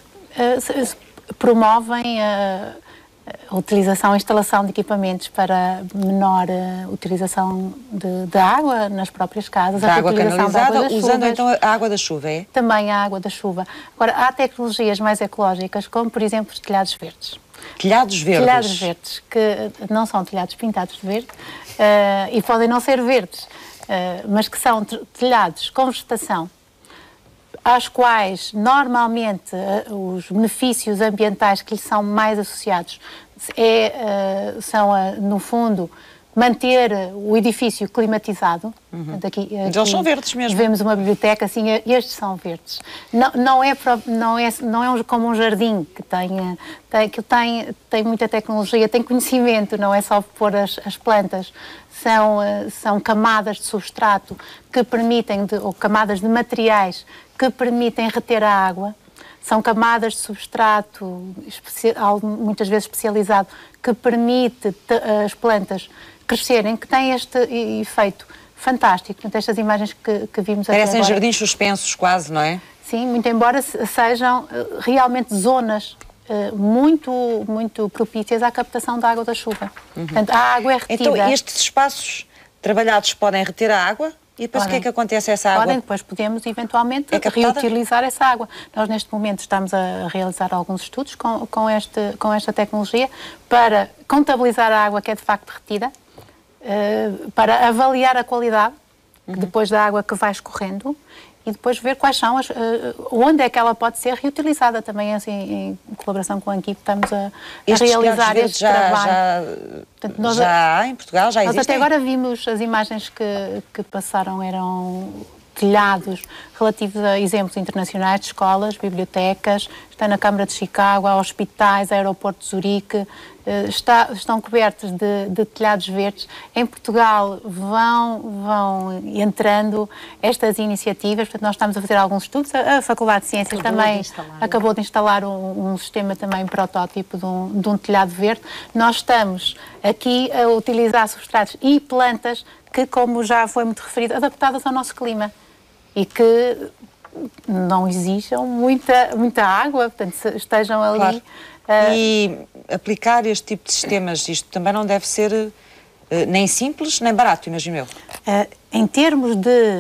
D: Promovem a utilização, a instalação de equipamentos para menor utilização de água nas próprias casas.
A: Da água canalizada, usando então a água da chuva, é?
D: Também a água da chuva. Agora, há tecnologias mais ecológicas, como por exemplo os telhados verdes.
A: Telhados verdes?
D: Telhados verdes, que não são telhados pintados de verde e podem não ser verdes, mas que são telhados com vegetação, às quais normalmente os benefícios ambientais que lhes são mais associados são, no fundo, manter o edifício climatizado. Aqui
A: eles são verdes mesmo.
D: Vemos uma biblioteca, assim, estes são verdes. Não é como um jardim que tem muita tecnologia, tem conhecimento, não é só pôr as plantas. São camadas de substrato que permitem, ou camadas de materiais que permitem reter a água. São camadas de substrato, muitas vezes especializado, que permite as plantas crescerem, que têm este efeito fantástico. Portanto, estas imagens que vimos até agora.
A: Parecem jardins suspensos quase, não é?
D: Sim, muito embora sejam realmente zonas muito propícias à captação da água da chuva. Portanto, a água é retida.
A: Então, estes espaços trabalhados podem reter a água? E depois o que é que acontece a essa água?
D: Depois podemos eventualmente reutilizar essa água. Nós neste momento estamos a realizar alguns estudos com esta tecnologia para contabilizar a água que é de facto retida, para avaliar a qualidade depois da água que vai escorrendo e depois ver quais são onde é que ela pode ser reutilizada. Também assim, em colaboração com a ANQIP estamos a realizar este trabalho. Portanto,
A: já há em Portugal, já existem?
D: Nós até agora vimos as imagens que passaram, eram telhados relativos a exemplos internacionais de escolas, bibliotecas, está na Câmara de Chicago, há hospitais, aeroporto de Zurique, estão cobertos de telhados verdes. Em Portugal vão entrando estas iniciativas, portanto nós estamos a fazer alguns estudos, a Faculdade de Ciências acabou de instalar um sistema também protótipo de um telhado verde. Nós estamos aqui a utilizar substratos e plantas que, como já foi muito referido, adaptadas ao nosso clima e que não exijam muita água, portanto estejam ali.
A: Claro. E aplicar este tipo de sistemas, isto também não deve ser nem simples nem barato, imagino eu.
D: Em termos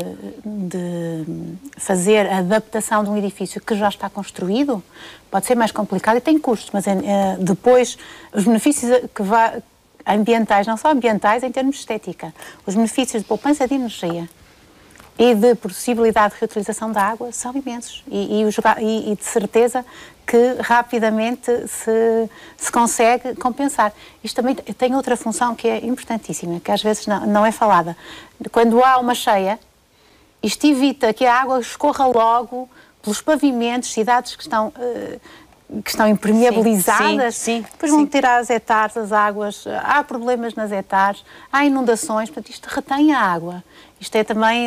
D: de fazer a adaptação de um edifício que já está construído, pode ser mais complicado e tem custos, mas depois os benefícios ambientais, não só ambientais, em termos de estética, os benefícios de poupança de energia e de possibilidade de reutilização da água são imensos e de certeza que rapidamente se consegue compensar. Isto também tem outra função que é importantíssima, que às vezes não é falada. Quando há uma cheia, isto evita que a água escorra logo pelos pavimentos, cidades que estão impermeabilizadas, depois vão ter as hectares, as águas, há problemas nas hectares, há inundações, portanto isto retém a água. Isto é também,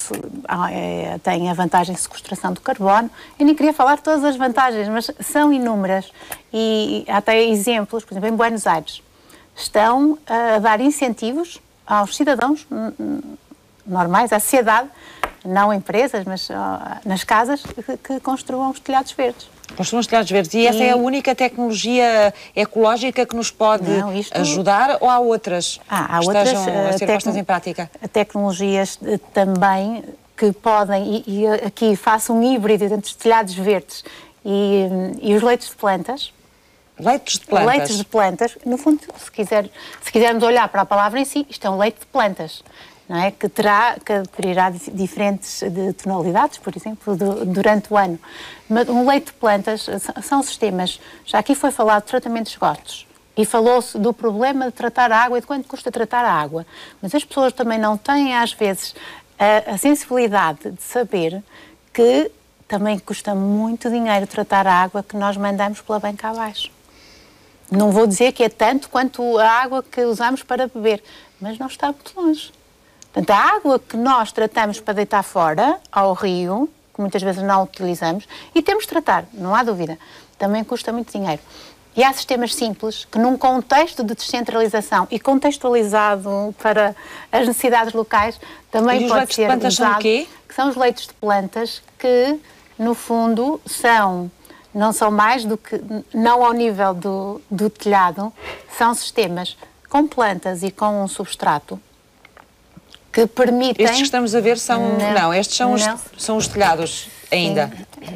D: tem a vantagem de sequestração do carbono. Eu nem queria falar de todas as vantagens, mas são inúmeras. E há até exemplos, por exemplo, em Buenos Aires, estão a dar incentivos aos cidadãos normais, à sociedade, não empresas, mas nas casas, que construam os telhados verdes.
A: Construam os telhados verdes. E essa é a única tecnologia ecológica que nos pode ajudar, ou há outras
D: há
A: que
D: outras,
A: estejam a ser postas em prática?
D: Tecnologias também que podem, e aqui faço um híbrido entre os telhados verdes e os leitos de plantas.
A: Leitos de plantas?
D: Leitos de plantas. No fundo, se quisermos olhar para a palavra em si, isto é um leito de plantas. Não é? Que terá diferentes tonalidades, por exemplo, durante o ano. Mas um leito de plantas são sistemas, já aqui foi falado de tratamento de esgotos, e falou-se do problema de tratar a água e de quanto custa tratar a água. Mas as pessoas também não têm, às vezes, a sensibilidade de saber que também custa muito dinheiro tratar a água que nós mandamos pela banca abaixo. Não vou dizer que é tanto quanto a água que usamos para beber, mas não está muito longe. Portanto, a água que nós tratamos para deitar fora, ao rio, que muitas vezes não utilizamos, e temos de tratar, não há dúvida, também custa muito dinheiro. E há sistemas simples que, num contexto de descentralização e contextualizado para as necessidades locais, também pode ser usado.
A: São o quê?
D: Que são os leitos de plantas que, no fundo, não são mais do que, não ao nível do telhado, são sistemas com plantas e com um substrato que permitem...
A: Estes que estamos a ver são... Não, estes são os telhados ainda.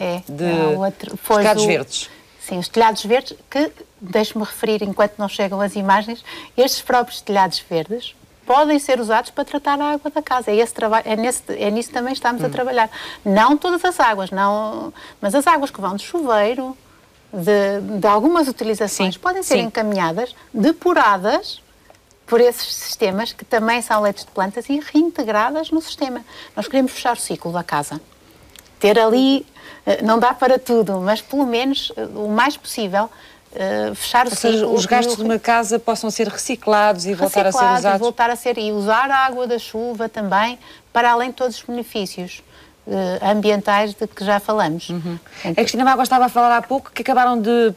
A: Os telhados verdes.
D: Sim, os telhados verdes que, deixe-me referir enquanto não chegam as imagens, estes próprios telhados verdes podem ser usados para tratar a água da casa. É nisso que também estamos a trabalhar. Não todas as águas, mas as águas que vão de chuveiro, de algumas utilizações, podem ser encaminhadas, depuradas por esses sistemas, que também são leitos de plantas, e reintegradas no sistema. Nós queremos fechar o ciclo da casa. Ter ali, não dá para tudo, mas pelo menos o mais possível, fechar o ciclo.
A: Os gastos de uma casa possam ser reciclados e voltar a ser usados.
D: E usar a água da chuva também, para além de todos os benefícios ambientais de que já falamos.
A: A Cristina Mágoa estava a falar há pouco que acabaram de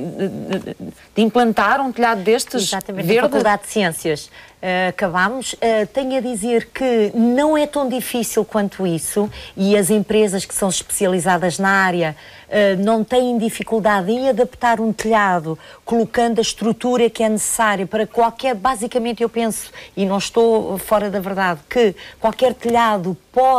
A: implantar um telhado destes.
E: Exatamente, na Faculdade de Ciências. Acabámos. Tenho a dizer que não é tão difícil quanto isso, e as empresas que são especializadas na área não têm dificuldade em adaptar um telhado, colocando a estrutura que é necessária para basicamente eu penso, e não estou fora da verdade, que qualquer telhado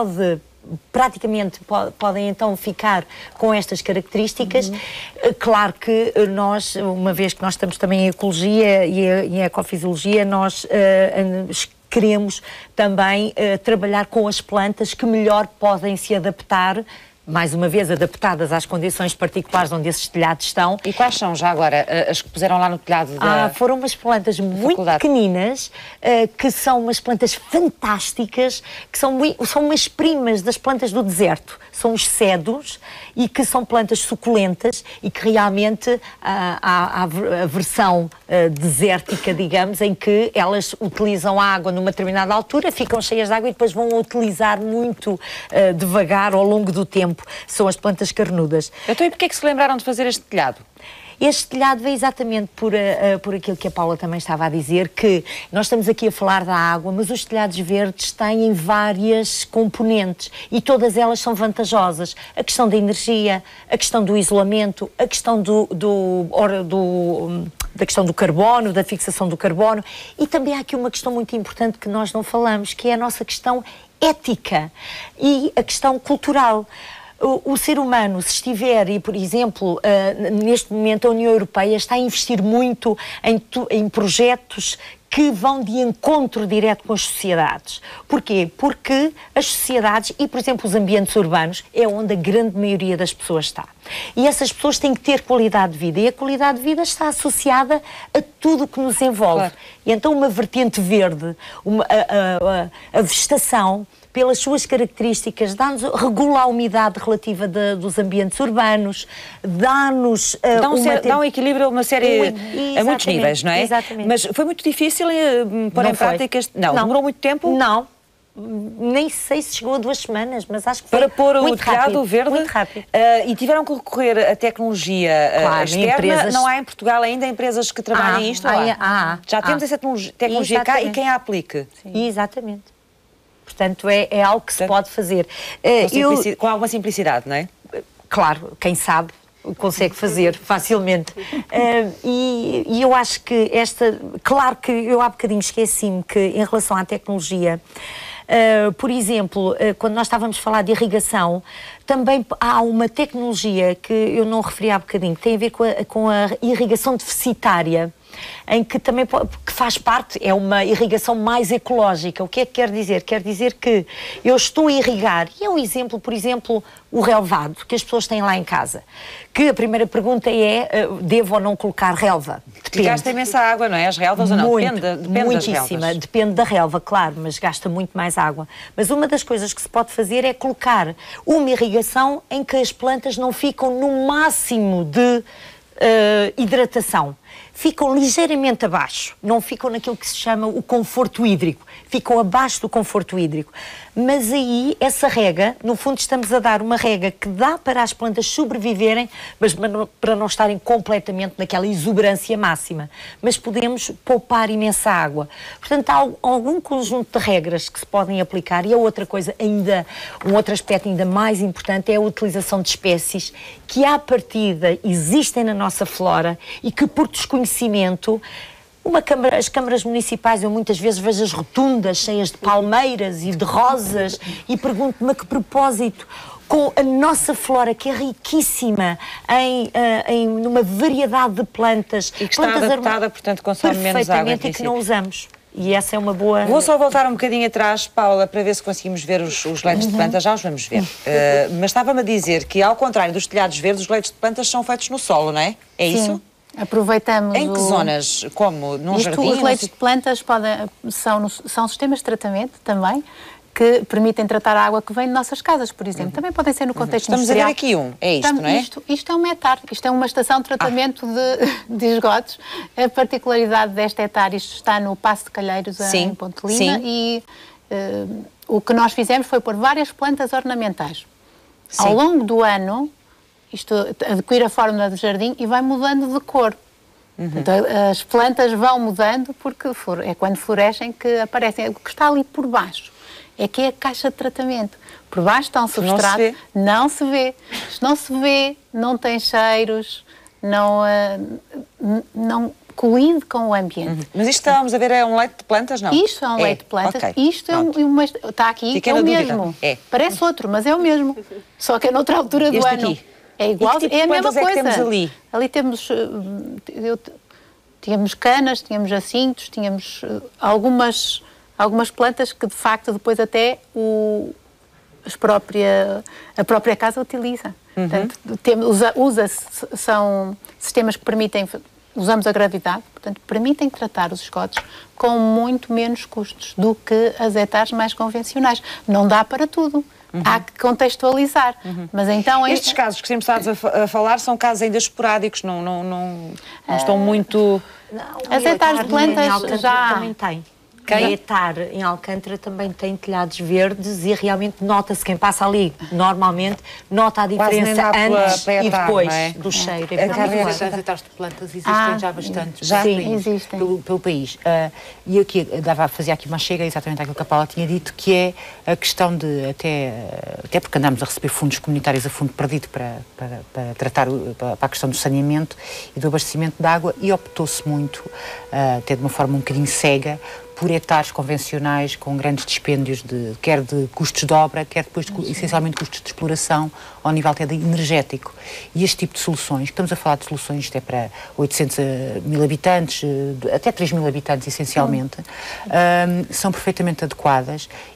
E: podem então ficar com estas características. Claro que nós, uma vez que nós estamos também em ecologia e em ecofisiologia, nós queremos também trabalhar com as plantas que melhor podem se adaptar, mais uma vez adaptadas às condições particulares onde esses telhados estão.
A: E quais são, já agora, as que puseram lá no telhado
E: foram umas plantas muito pequeninas, que são umas plantas fantásticas, que são umas primas das plantas do deserto. São os cedros, e que são plantas suculentas, e que realmente há a versão desértica, digamos, em que elas utilizam a água numa determinada altura, ficam cheias de água e depois vão utilizar muito devagar ao longo do tempo. São as plantas carnudas.
A: Então, e porquê é que se lembraram de fazer este telhado?
E: Este telhado veio exatamente por aquilo que a Paula também estava a dizer, que nós estamos aqui a falar da água, mas os telhados verdes têm várias componentes e todas elas são vantajosas. A questão da energia, a questão do isolamento, a questão da questão do carbono, da fixação do carbono, e também há aqui uma questão muito importante que nós não falamos, que é a nossa questão ética e a questão cultural. O ser humano, se estiver, e por exemplo, neste momento a União Europeia está a investir muito em projetos que vão de encontro direto com as sociedades. Porquê? Porque as sociedades e, por exemplo, os ambientes urbanos é onde a grande maioria das pessoas está. E essas pessoas têm que ter qualidade de vida. E a qualidade de vida está associada a tudo o que nos envolve.
A: Claro.
E: E então uma vertente verde, a vegetação, pelas suas características, regula a umidade relativa dos ambientes urbanos, dá-nos...
A: dá um equilíbrio a uma série... a muitos níveis, não é?
E: Exatamente.
A: Mas foi muito difícil pôr em prática este... Não, demorou muito tempo?
E: Não. Nem sei se chegou a 2 semanas, mas acho que foi
A: para pôr
E: muito
A: o telhado
E: rápido,
A: verde.
E: Muito rápido.
A: E tiveram que recorrer a tecnologia externa.
E: Empresas...
A: Não há em Portugal ainda empresas que trabalhem isto? Já temos essa tecnologia cá e quem a aplique.
E: Exatamente. Portanto, é algo que se pode fazer.
A: Com alguma simplicidade, não é?
E: Claro, quem sabe consegue fazer facilmente. E eu acho que claro que eu há bocadinho esqueci-me que em relação à tecnologia, por exemplo, quando nós estávamos a falar de irrigação, também há uma tecnologia que eu não referi há bocadinho, que tem a ver com a irrigação deficitária, em que também que faz parte, é uma irrigação mais ecológica. O que é que quer dizer? Quer dizer que eu estou a irrigar, e é um exemplo, por exemplo, o relvado que as pessoas têm lá em casa, que a primeira pergunta é, devo ou não colocar relva?
A: Depende. Gasta imensa água, não é? As relvas ou não? Depende
E: muitíssima,
A: das relvas.
E: Depende da relva, claro, mas gasta muito mais água. Mas uma das coisas que se pode fazer é colocar uma irrigação em que as plantas não ficam no máximo de hidratação. Ficam ligeiramente abaixo, não ficam naquilo que se chama o conforto hídrico, ficam abaixo do conforto hídrico. Mas aí, essa rega, no fundo estamos a dar uma rega que dá para as plantas sobreviverem, mas para não estarem completamente naquela exuberância máxima. Mas podemos poupar imensa água. Portanto, há algum conjunto de regras que se podem aplicar. E a outra coisa, um outro aspecto ainda mais importante é a utilização de espécies que, à partida, existem na nossa flora e que, por desconhecimento, as câmaras municipais, eu muitas vezes vejo as rotundas cheias de palmeiras e de rosas e pergunto-me a que propósito, com a nossa flora, que é riquíssima numa variedade de plantas.
A: E que está adaptada, portanto, consome menos água.
E: Perfeitamente, e que não usamos. E essa é uma boa...
A: Vou só voltar um bocadinho atrás, Paula, para ver se conseguimos ver os leitos de plantas. Já os vamos ver. Mas estava-me a dizer que, ao contrário dos telhados verdes, os leitos de plantas são feitos no solo, não é? É
D: Sim.
A: isso?
D: Aproveitamos.
A: Em que zonas? Como? Num jardim?
D: Os leitos de plantas são sistemas de tratamento também, que permitem tratar a água que vem de nossas casas, por exemplo. Também podem ser no contexto industrial.
A: Estamos a ver aqui é isto, não é?
D: Isto é um hectare, isto é uma estação de tratamento de esgotos. A particularidade deste hectare, isto está no Paço de Calheiros, em Ponte Lima, e o que nós fizemos foi pôr várias plantas ornamentais. Ao longo do ano, isto adquire a forma de jardim e vai mudando de cor. Então, as plantas vão mudando porque é quando florescem que aparecem. O que está ali por baixo é que é a caixa de tratamento. Por baixo está um substrato, não se vê. Isto não se vê, não tem cheiros, não colide com o ambiente.
A: Mas isto estávamos a ver é um leite de plantas, não?
D: Isto é um leite de plantas. Okay. Isto está aqui, é o mesmo. Parece outro, mas é o mesmo. Só que é noutra altura do ano.
A: Aqui.
D: É igual,
A: tipo
D: é a mesma coisa.
A: É que temos ali?
D: Ali temos, tínhamos canas, tínhamos jacintos, tínhamos algumas plantas que de facto depois até a própria casa utiliza. Portanto, são sistemas que permitem, usamos a gravidade, portanto, permitem tratar os esgotos com muito menos custos do que as hectares mais convencionais. Não dá para tudo. Há que contextualizar. Mas então...
A: Estes casos que sempre estás a falar são casos ainda esporádicos, não estão muito...
D: As hectares de plantas já...
E: Também tem. Quem hectare em Alcântara também tem telhados verdes e realmente nota-se, quem passa ali normalmente, nota a diferença antes e depois do cheiro.
C: As hectares de plantas existem já bastante.
D: Sim, existem.
C: Pelo país. E aqui, fazia aqui uma chega exatamente àquilo que a Paula tinha dito, que é a questão de, até porque andamos a receber fundos comunitários a fundo perdido para tratar para a questão do saneamento e do abastecimento de água, e optou-se muito, até de uma forma um bocadinho cega, por hectares convencionais com grandes dispêndios quer de custos de obra, quer depois essencialmente custos de exploração ao nível até de energético. E este tipo de soluções, estamos a falar de soluções, isto é para 800 mil habitantes, até 3 mil habitantes essencialmente, são perfeitamente adequadas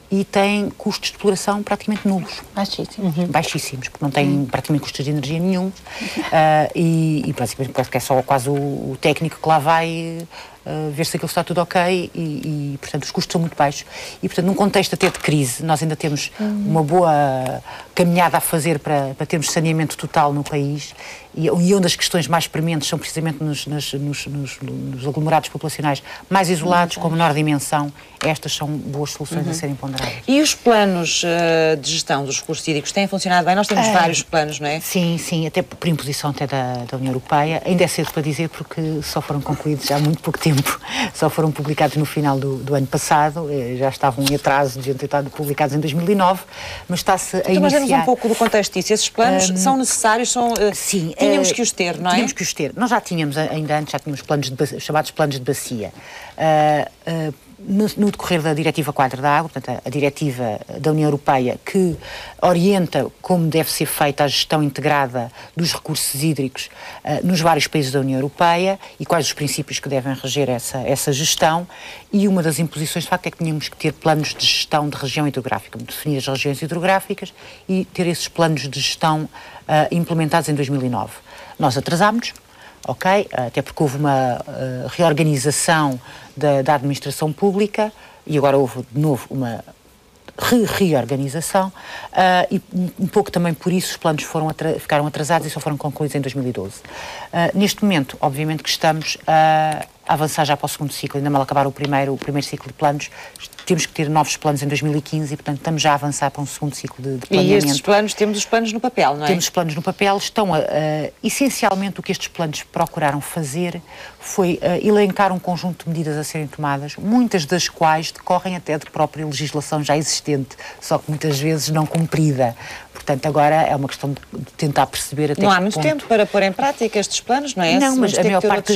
C: e tem custos de exploração praticamente nulos.
D: Baixíssimos.
C: Baixíssimos, porque não tem praticamente custos de energia nenhum e praticamente parece que é só quase o técnico que lá vai ver se aquilo está tudo ok e, portanto, os custos são muito baixos. E, portanto, num contexto até de crise, nós ainda temos uma boa caminhada a fazer para termos saneamento total no país e onde as questões mais prementes são precisamente nos aglomerados populacionais mais isolados, com menor dimensão. Estas são boas soluções a serem ponderadas.
A: E os planos de gestão dos recursos hídricos têm funcionado bem? Nós temos vários planos, não é?
C: Sim, sim, até por imposição até da União Europeia. Ainda é cedo para dizer porque só foram concluídos há muito pouco tempo. Só foram publicados no final do ano passado. Já estavam em atraso, deviam ter estado publicados em 2009, mas está-se a iniciar...
A: Mas demos um pouco do contexto disso. Esses planos são necessários?
C: Sim.
A: Tínhamos que os ter, não é?
C: Tínhamos que os ter. Nós já tínhamos, ainda antes, já tínhamos chamados planos de bacia. No decorrer da Diretiva Quadro da Água, portanto, a Diretiva da União Europeia que orienta como deve ser feita a gestão integrada dos recursos hídricos nos vários países da União Europeia e quais os princípios que devem reger essa gestão, e uma das imposições, de facto, é que tínhamos que ter planos de gestão de região hidrográfica, definir as regiões hidrográficas e ter esses planos de gestão implementados em 2009. Nós atrasámos, ok? Até porque houve uma reorganização da administração pública e agora houve de novo uma reorganização e um pouco também por isso os planos ficaram atrasados e só foram concluídos em 2012. Neste momento, obviamente que estamos a avançar já para o segundo ciclo, ainda mal acabar o primeiro ciclo de planos, temos que ter novos planos em 2015 e, portanto, estamos já a avançar para um segundo ciclo de planeamento.
A: E estes planos, temos os planos no papel, não é?
C: Temos os planos no papel, essencialmente o que estes planos procuraram fazer foi elencar um conjunto de medidas a serem tomadas, muitas das quais decorrem até de própria legislação já existente, só que muitas vezes não cumprida. Portanto, agora é uma questão de tentar perceber até
A: não há muito tempo para pôr em prática estes planos, não é?
C: Não, mas a maior parte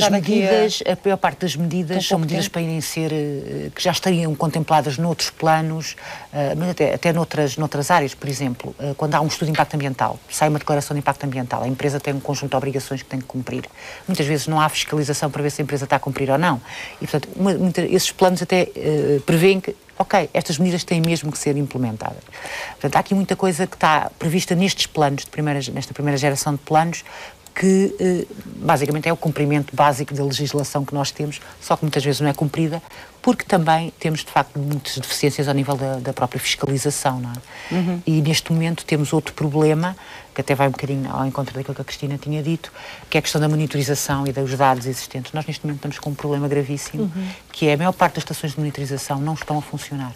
C: das medidas são medidas para irem ser, que já estariam contempladas noutros planos, mas até noutras áreas. Por exemplo, quando há um estudo de impacto ambiental, sai uma declaração de impacto ambiental, a empresa tem um conjunto de obrigações que tem que cumprir. Muitas vezes não há fiscalização para ver se a empresa está a cumprir ou não. E, portanto, esses planos até prevêem que ok, estas medidas têm mesmo que ser implementadas. Portanto, há aqui muita coisa que está prevista nestes planos, nesta primeira geração de planos, que basicamente é o cumprimento básico da legislação que nós temos, só que muitas vezes não é cumprida, porque também temos, de facto, muitas deficiências ao nível da própria fiscalização, não é? E neste momento temos outro problema, que até vai um bocadinho ao encontro daquilo que a Cristina tinha dito, que é a questão da monitorização e dos dados existentes. Nós neste momento estamos com um problema gravíssimo, que é a maior parte das estações de monitorização não estão a funcionar.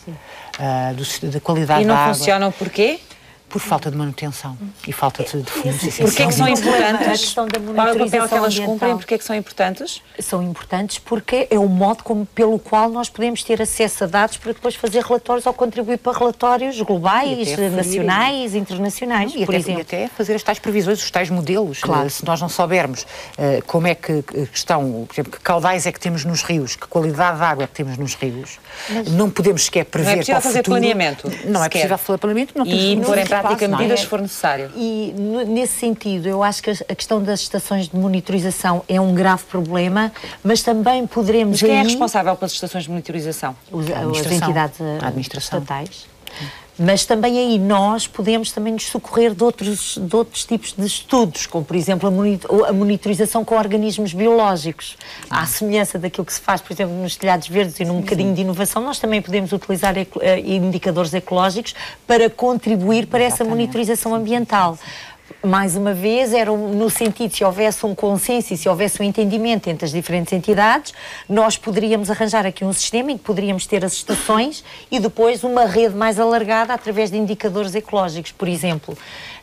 C: Da qualidade da água.
A: E não funcionam porquê?
C: Por falta de manutenção e falta de fundos.
A: Porquê que são importantes?
E: Qual é
A: o papel que elas cumprem? Porquê que são importantes?
E: São importantes porque é o modo pelo qual nós podemos ter acesso a dados para depois fazer relatórios ou contribuir para relatórios globais, nacionais, internacionais, por exemplo.
C: E até fazer as tais previsões, os tais modelos.
E: Claro.
C: Se nós não soubermos como é que estão, por exemplo, que caudais é que temos nos rios, que qualidade de água é que temos nos rios, não podemos sequer prever.
A: Não é possível fazer planeamento.
C: Não é possível fazer planeamento. Não
A: e pôr em prática medidas
E: é?
A: se for necessário.
E: E nesse sentido, eu acho que a questão das estações de monitorização é um grave problema, mas também poderemos...
A: Mas quem é responsável pelas estações de monitorização?
E: As entidades estatais. Mas também aí nós podemos também nos socorrer de outros tipos de estudos, como por exemplo a monitorização com organismos biológicos. À semelhança daquilo que se faz, por exemplo, nos telhados verdes e num bocadinho de inovação, nós também podemos utilizar indicadores ecológicos para contribuir para essa monitorização ambiental. Mais uma vez, era no sentido, se houvesse um consenso e se houvesse um entendimento entre as diferentes entidades, nós poderíamos arranjar aqui um sistema em que poderíamos ter as estações e depois uma rede mais alargada através de indicadores ecológicos. Por exemplo,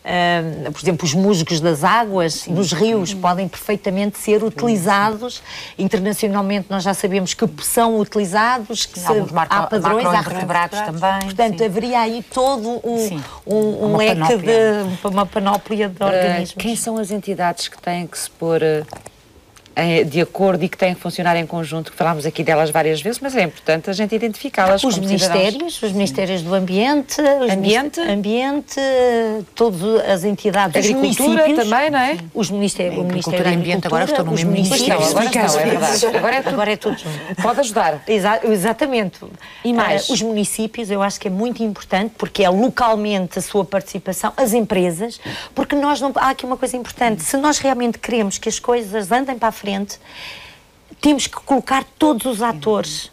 E: os musgos das águas nos rios podem perfeitamente ser utilizados. Internacionalmente nós já sabemos que são utilizados, que há padrões, há
C: vertebrados também.
E: Portanto, haveria aí todo um leque uma panóplia de organismos.
A: Quem são as entidades que têm que se pôr de acordo e que têm que funcionar em conjunto, que falámos aqui delas várias vezes, mas é importante a gente identificá-las
E: Os
A: como
E: ministérios, os ministérios do ambiente, ambiente, todas as entidades,
A: agricultura,
E: os municípios
A: também, não é?
E: Os ministérios, o Ministério da
C: Ambiente,
E: Agricultura,
C: agora estou no
E: os
C: mesmo
E: municípios.
A: Não, é verdade.
E: Agora é tudo junto.
A: Pode ajudar.
E: Exatamente.
A: E mais?
E: Os municípios, eu acho que é muito importante, porque é localmente a sua participação, as empresas, porque nós não... Há aqui uma coisa importante, se nós realmente queremos que as coisas andem para a frente, temos que colocar todos os atores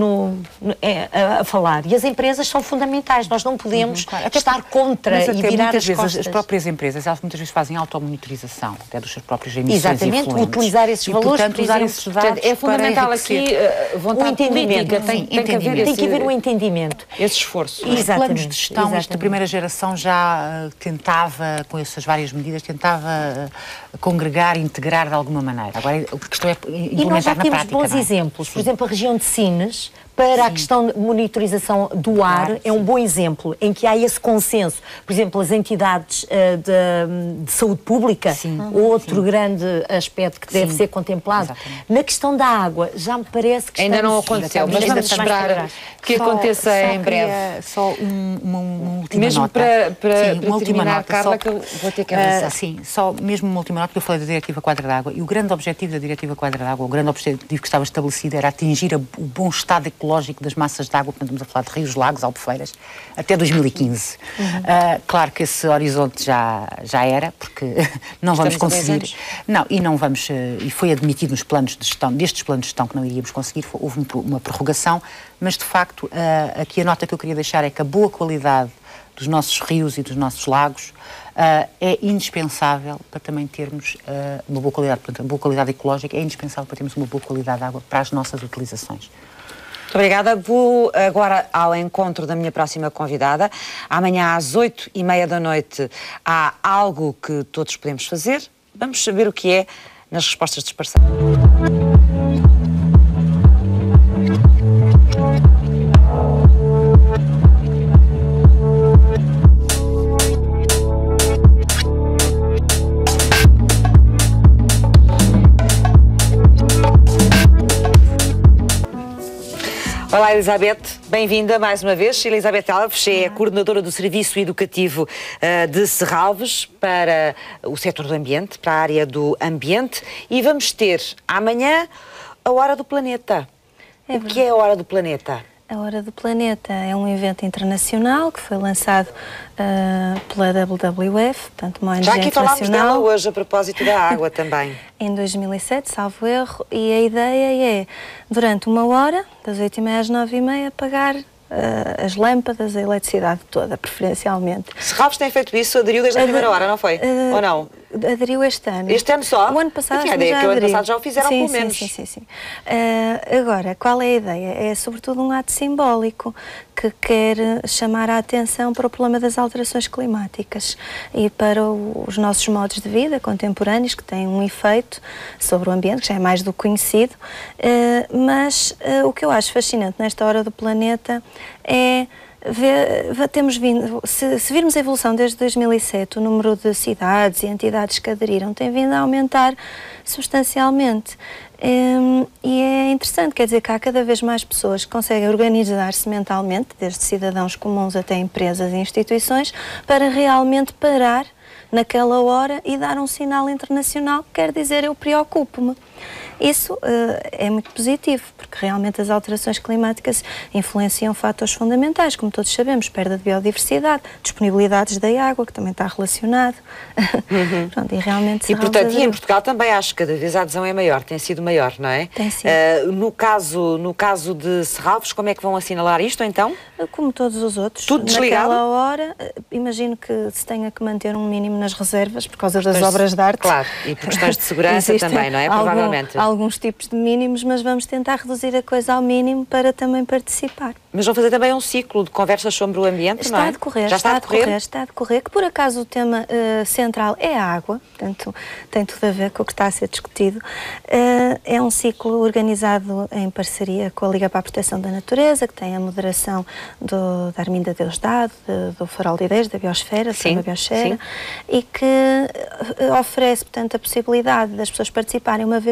E: a falar. E as empresas são fundamentais. Nós não podemos estar contra
C: mas
E: e
C: até
E: virar
C: muitas
E: as
C: vezes
E: costas.
C: As próprias empresas, elas muitas vezes fazem automonitorização até dos seus próprios emissões.
E: Exatamente,
C: efluentes.
E: utilizar esses
C: e,
E: valores,
C: portanto,
E: por
C: usar
E: exemplo,
C: esses dados.
A: Portanto, é fundamental aqui vontade política. Tem
E: que haver um entendimento.
A: Esse esforço.
C: Os
E: Exatamente,
C: planos de gestão, esta primeira geração já tentava, com essas várias medidas, tentava congregar, integrar de alguma maneira. Agora, a questão é
E: E nós já
C: implementar na
E: temos
C: prática.
E: bons
C: não é?
E: exemplos. Por exemplo, a região de Sines, para a questão de monitorização do ar, é um bom exemplo, em que há esse consenso. Por exemplo, as entidades de saúde pública, outro grande aspecto que deve ser contemplado.
C: Exatamente.
E: Na questão da água, já me parece que
A: Ainda não aconteceu, mas vamos esperar que aconteça em breve.
C: Só uma última
A: Mesmo
C: nota.
A: para
C: Sim, uma última
A: terminar,
C: nota,
A: Carla,
C: só,
A: que eu vou ter que avançar.
C: sim, só mesmo uma última nota, que eu falei da Diretiva Quadra d'Água, e o grande objetivo da Diretiva Quadra d'Água, o grande objetivo que estava estabelecido era atingir o bom estado ecológico das massas de água, portanto estamos a falar de rios, lagos, albufeiras, até 2015. Claro que esse horizonte já era, porque não vamos conseguir. Não, e não vamos, e foi admitido nos planos de gestão, destes planos de gestão que não iríamos conseguir, houve uma prorrogação, mas de facto, aqui a nota que eu queria deixar é que a boa qualidade dos nossos rios e dos nossos lagos é indispensável para também termos uma boa qualidade, portanto, a boa qualidade ecológica é indispensável para termos uma boa qualidade de água para as nossas utilizações.
A: Muito obrigada. Vou agora ao encontro da minha próxima convidada. Amanhã às 20h30 da noite há algo que todos podemos fazer. Vamos saber o que é nas respostas dispersadas. Olá, Elizabeth, bem-vinda mais uma vez. Elizabeth Alves é a coordenadora do Serviço Educativo de Serralves para o setor do ambiente, para a área do ambiente, e vamos ter amanhã a Hora do Planeta. O que é a Hora do Planeta?
H: A Hora do Planeta é um evento internacional que foi lançado pela WWF, portanto uma ONG
A: Já aqui falámos dela
H: internacional,
A: hoje a propósito da água também.
H: em 2007, salvo erro, e a ideia é, durante uma hora, das 8h30 às 9h30, apagar as lâmpadas, a eletricidade toda, preferencialmente.
A: Serralves tem feito isso, aderiu desde a primeira hora, não foi? Ou não?
H: Aderiu este ano.
A: Este ano só?
H: O ano passado
A: Eu tinha a ideia que o ano passado já o fizeram pelo menos.
H: Sim. Agora, qual é a ideia? É sobretudo um ato simbólico que quer chamar a atenção para o problema das alterações climáticas e para os nossos modos de vida contemporâneos, que têm um efeito sobre o ambiente, que já é mais do que conhecido, mas o que eu acho fascinante nesta Hora do Planeta é temos vindo, se virmos a evolução desde 2007, o número de cidades e entidades que aderiram tem vindo a aumentar substancialmente. E é interessante, quer dizer que há cada vez mais pessoas que conseguem organizar-se mentalmente, desde cidadãos comuns até empresas e instituições, para realmente parar naquela hora e dar um sinal internacional que quer dizer eu preocupo-me. Isso é muito positivo, porque realmente as alterações climáticas influenciam fatores fundamentais, como todos sabemos, perda de biodiversidade, disponibilidades da água, que também está relacionado. Pronto, e realmente
A: portanto, e em Portugal também acho que cada vez a adesão é maior, tem sido maior, não é?
H: Tem sido.
A: No caso de Serralves, como é que vão assinalar isto então?
H: Como todos os outros.
A: Tudo desligado?
H: Naquela hora, imagino que se tenha que manter um mínimo nas reservas por causa das obras de arte.
A: Claro, e por questões de segurança também, não é? Provavelmente.
H: Alguns tipos de mínimos, mas vamos tentar reduzir a coisa ao mínimo para também participar.
A: Mas vão fazer também um ciclo de conversas sobre o ambiente, não é?
H: Está a decorrer,
A: Já está
H: a decorrer, que por acaso o tema central é a água, portanto tem tudo a ver com o que está a ser discutido. É um ciclo organizado em parceria com a Liga para a Proteção da Natureza, que tem a moderação da Arminda Deusdado, do Farol de Ideias, da Biosfera, da Biosfera, e que oferece, portanto, a possibilidade das pessoas participarem uma vez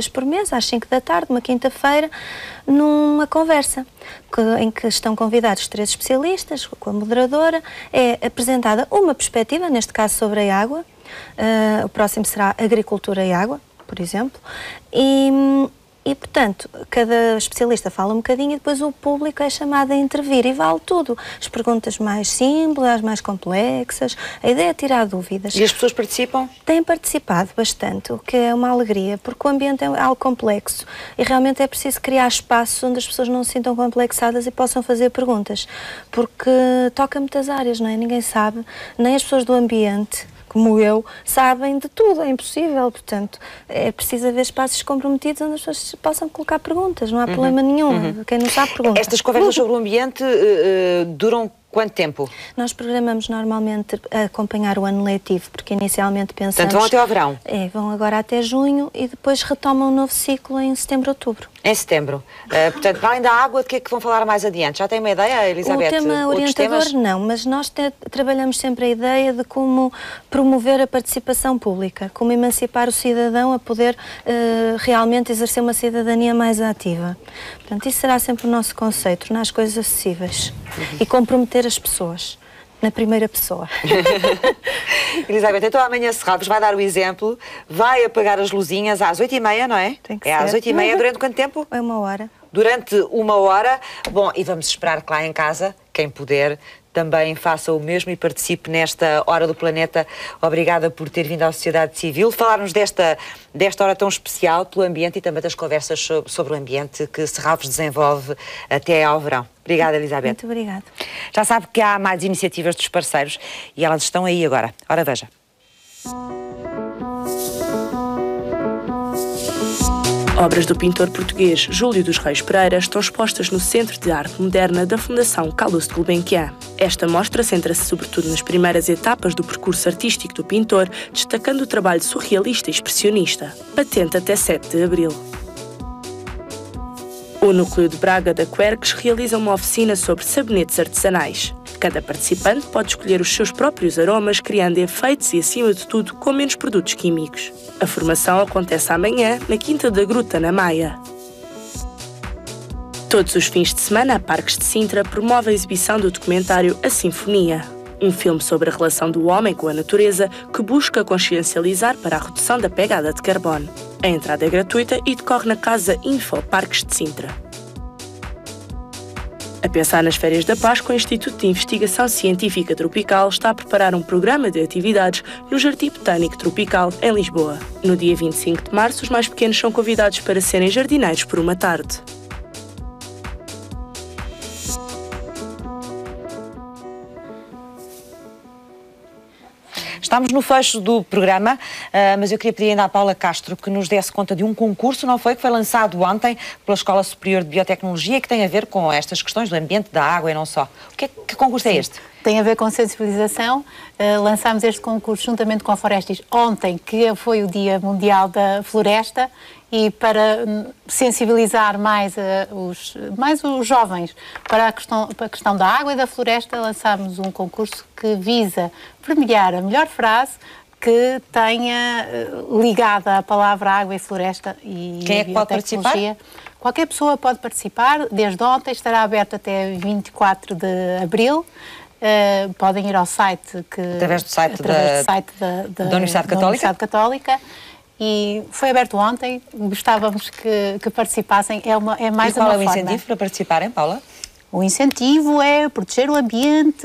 H: vezes por mês, às 5 da tarde, uma quinta-feira, numa conversa em que estão convidados 3 especialistas, com a moderadora. É apresentada uma perspectiva, neste caso sobre a água. O próximo será agricultura e água, por exemplo. E, portanto, cada especialista fala um bocadinho e depois o público é chamado a intervir e vale tudo. As perguntas mais simples, as mais complexas. A ideia é tirar dúvidas.
A: E as pessoas participam?
H: Têm participado bastante, o que é uma alegria, porque o ambiente é algo complexo e realmente é preciso criar espaços onde as pessoas não se sintam complexadas e possam fazer perguntas, porque toca muitas áreas, não é? Ninguém sabe, nem as pessoas do ambiente, como eu, sabem de tudo, é impossível, portanto, é preciso haver espaços comprometidos onde as pessoas possam colocar perguntas, não há problema nenhum, quem não sabe pergunta.
A: Estas conversas sobre o ambiente duram quanto tempo?
H: Nós programamos normalmente a acompanhar o ano letivo, porque inicialmente pensamos...
A: Portanto, vão até ao verão?
H: Vão agora até junho e depois retomam um novo ciclo em setembro, outubro.
A: Em setembro. Portanto, além da água, de que é que vão falar mais adiante? Já tem uma ideia, Elizabeth?
H: O tema orientador não, mas nós trabalhamos sempre a ideia de como promover a participação pública, como emancipar o cidadão a poder realmente exercer uma cidadania mais ativa. Portanto, isso será sempre o nosso conceito, tornar as coisas acessíveis e comprometer as pessoas. Na primeira pessoa.
A: Elizabeth, então amanhã Serralves vai dar o exemplo, vai apagar as luzinhas às 8h30, não é?
H: Tem que
A: ser. Às 8h30, durante quanto tempo?
H: É 1 hora.
A: Durante 1 hora. Bom, e vamos esperar que lá em casa, quem puder, também faça o mesmo e participe nesta Hora do Planeta. Obrigada por ter vindo à sociedade civil, falar-nos desta hora tão especial pelo ambiente e também das conversas sobre o ambiente que Serralves desenvolve até ao verão. Obrigada, Elizabeth.
H: Muito obrigada.
A: Já sabe que há mais iniciativas dos parceiros e elas estão aí agora. Ora, veja.
B: Obras do pintor português Júlio dos Reis Pereira estão expostas no Centro de Arte Moderna da Fundação Calouste Gulbenkian. Esta mostra centra-se sobretudo nas primeiras etapas do percurso artístico do pintor, destacando o trabalho surrealista e expressionista. Patente até 7 de abril. O Núcleo de Braga da Quercus realiza uma oficina sobre sabonetes artesanais. Cada participante pode escolher os seus próprios aromas, criando efeitos e, acima de tudo, com menos produtos químicos. A formação acontece amanhã, na Quinta da Gruta, na Maia. Todos os fins de semana, a Parques de Sintra promove a exibição do documentário A Sinfonia, um filme sobre a relação do homem com a natureza que busca consciencializar para a redução da pegada de carbono. A entrada é gratuita e decorre na Casa Info Parques de Sintra. A pensar nas férias da Páscoa, o Instituto de Investigação Científica Tropical está a preparar um programa de atividades no Jardim Botânico Tropical, em Lisboa. No dia 25 de março, os mais pequenos são convidados para serem jardineiros por uma tarde.
A: Estamos no fecho do programa, mas eu queria pedir ainda à Paula Castro que nos desse conta de um concurso, não foi? Que foi lançado ontem pela Escola Superior de Biotecnologia, que tem a ver com estas questões do ambiente, da água e não só. Que concurso é este?
D: Tem a ver com sensibilização. Lançámos este concurso juntamente com a Florestis ontem, que foi o Dia Mundial da Floresta, e para sensibilizar mais os jovens para a questão da água e da floresta, lançámos um concurso que visa premiar a melhor frase que tenha ligada a palavra água e floresta e
A: quem é que pode participar?
D: Qualquer pessoa pode participar, desde ontem, estará aberto até 24 de abril. Podem ir ao site
A: através do site da Universidade
D: Católica. E foi aberto ontem, gostávamos que participassem, é mais uma forma.
A: E qual é o incentivo para participarem, Paula?
D: O incentivo é proteger o ambiente.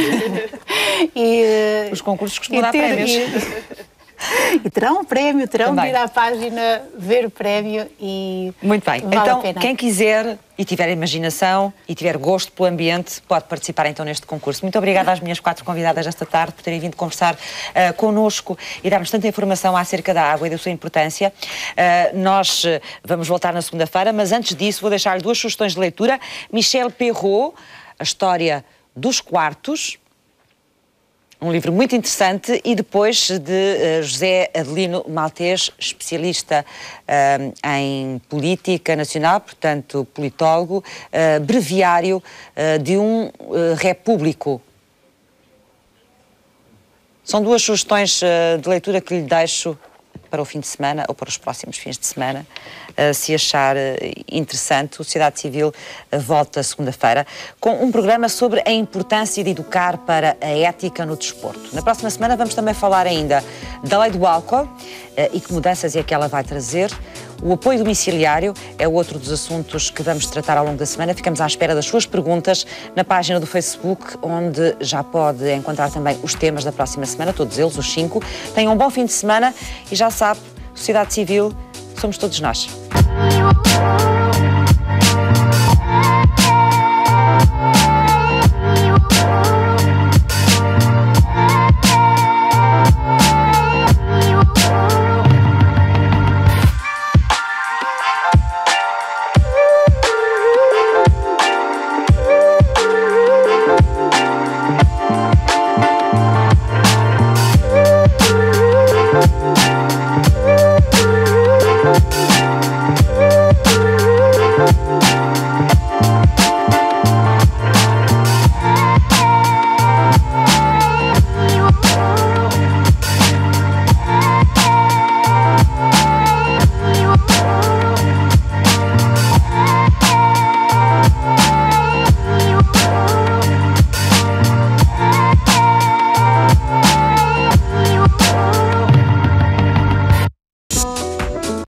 A: Os concursos costumam dar prémios.
D: E terão um prémio, terão de ir à página ver o prémio e
A: muito bem,
D: vale
A: então
D: a pena.
A: Quem quiser e tiver imaginação e tiver gosto pelo ambiente pode participar então neste concurso. Muito obrigada às minhas 4 convidadas esta tarde por terem vindo conversar connosco e dar-nos tanta informação acerca da água e da sua importância. Nós vamos voltar na segunda-feira, mas antes disso vou deixar-lhe 2 sugestões de leitura. Michel Perrault, A História dos Quartos, um livro muito interessante, e depois de José Adelino Maltês, especialista em política nacional, portanto politólogo, breviário de um repúblico. São 2 sugestões de leitura que lhe deixo para o fim de semana ou para os próximos fins de semana. Se achar interessante, o Sociedade Civil volta segunda-feira com um programa sobre a importância de educar para a ética no desporto. Na próxima semana vamos também falar ainda da lei do álcool e que mudanças é que ela vai trazer. O apoio domiciliário é outro dos assuntos que vamos tratar ao longo da semana. Ficamos à espera das suas perguntas na página do Facebook, onde já pode encontrar também os temas da próxima semana, todos eles, os 5. Tenham um bom fim de semana e já sabe, Sociedade Civil, somos todos nós.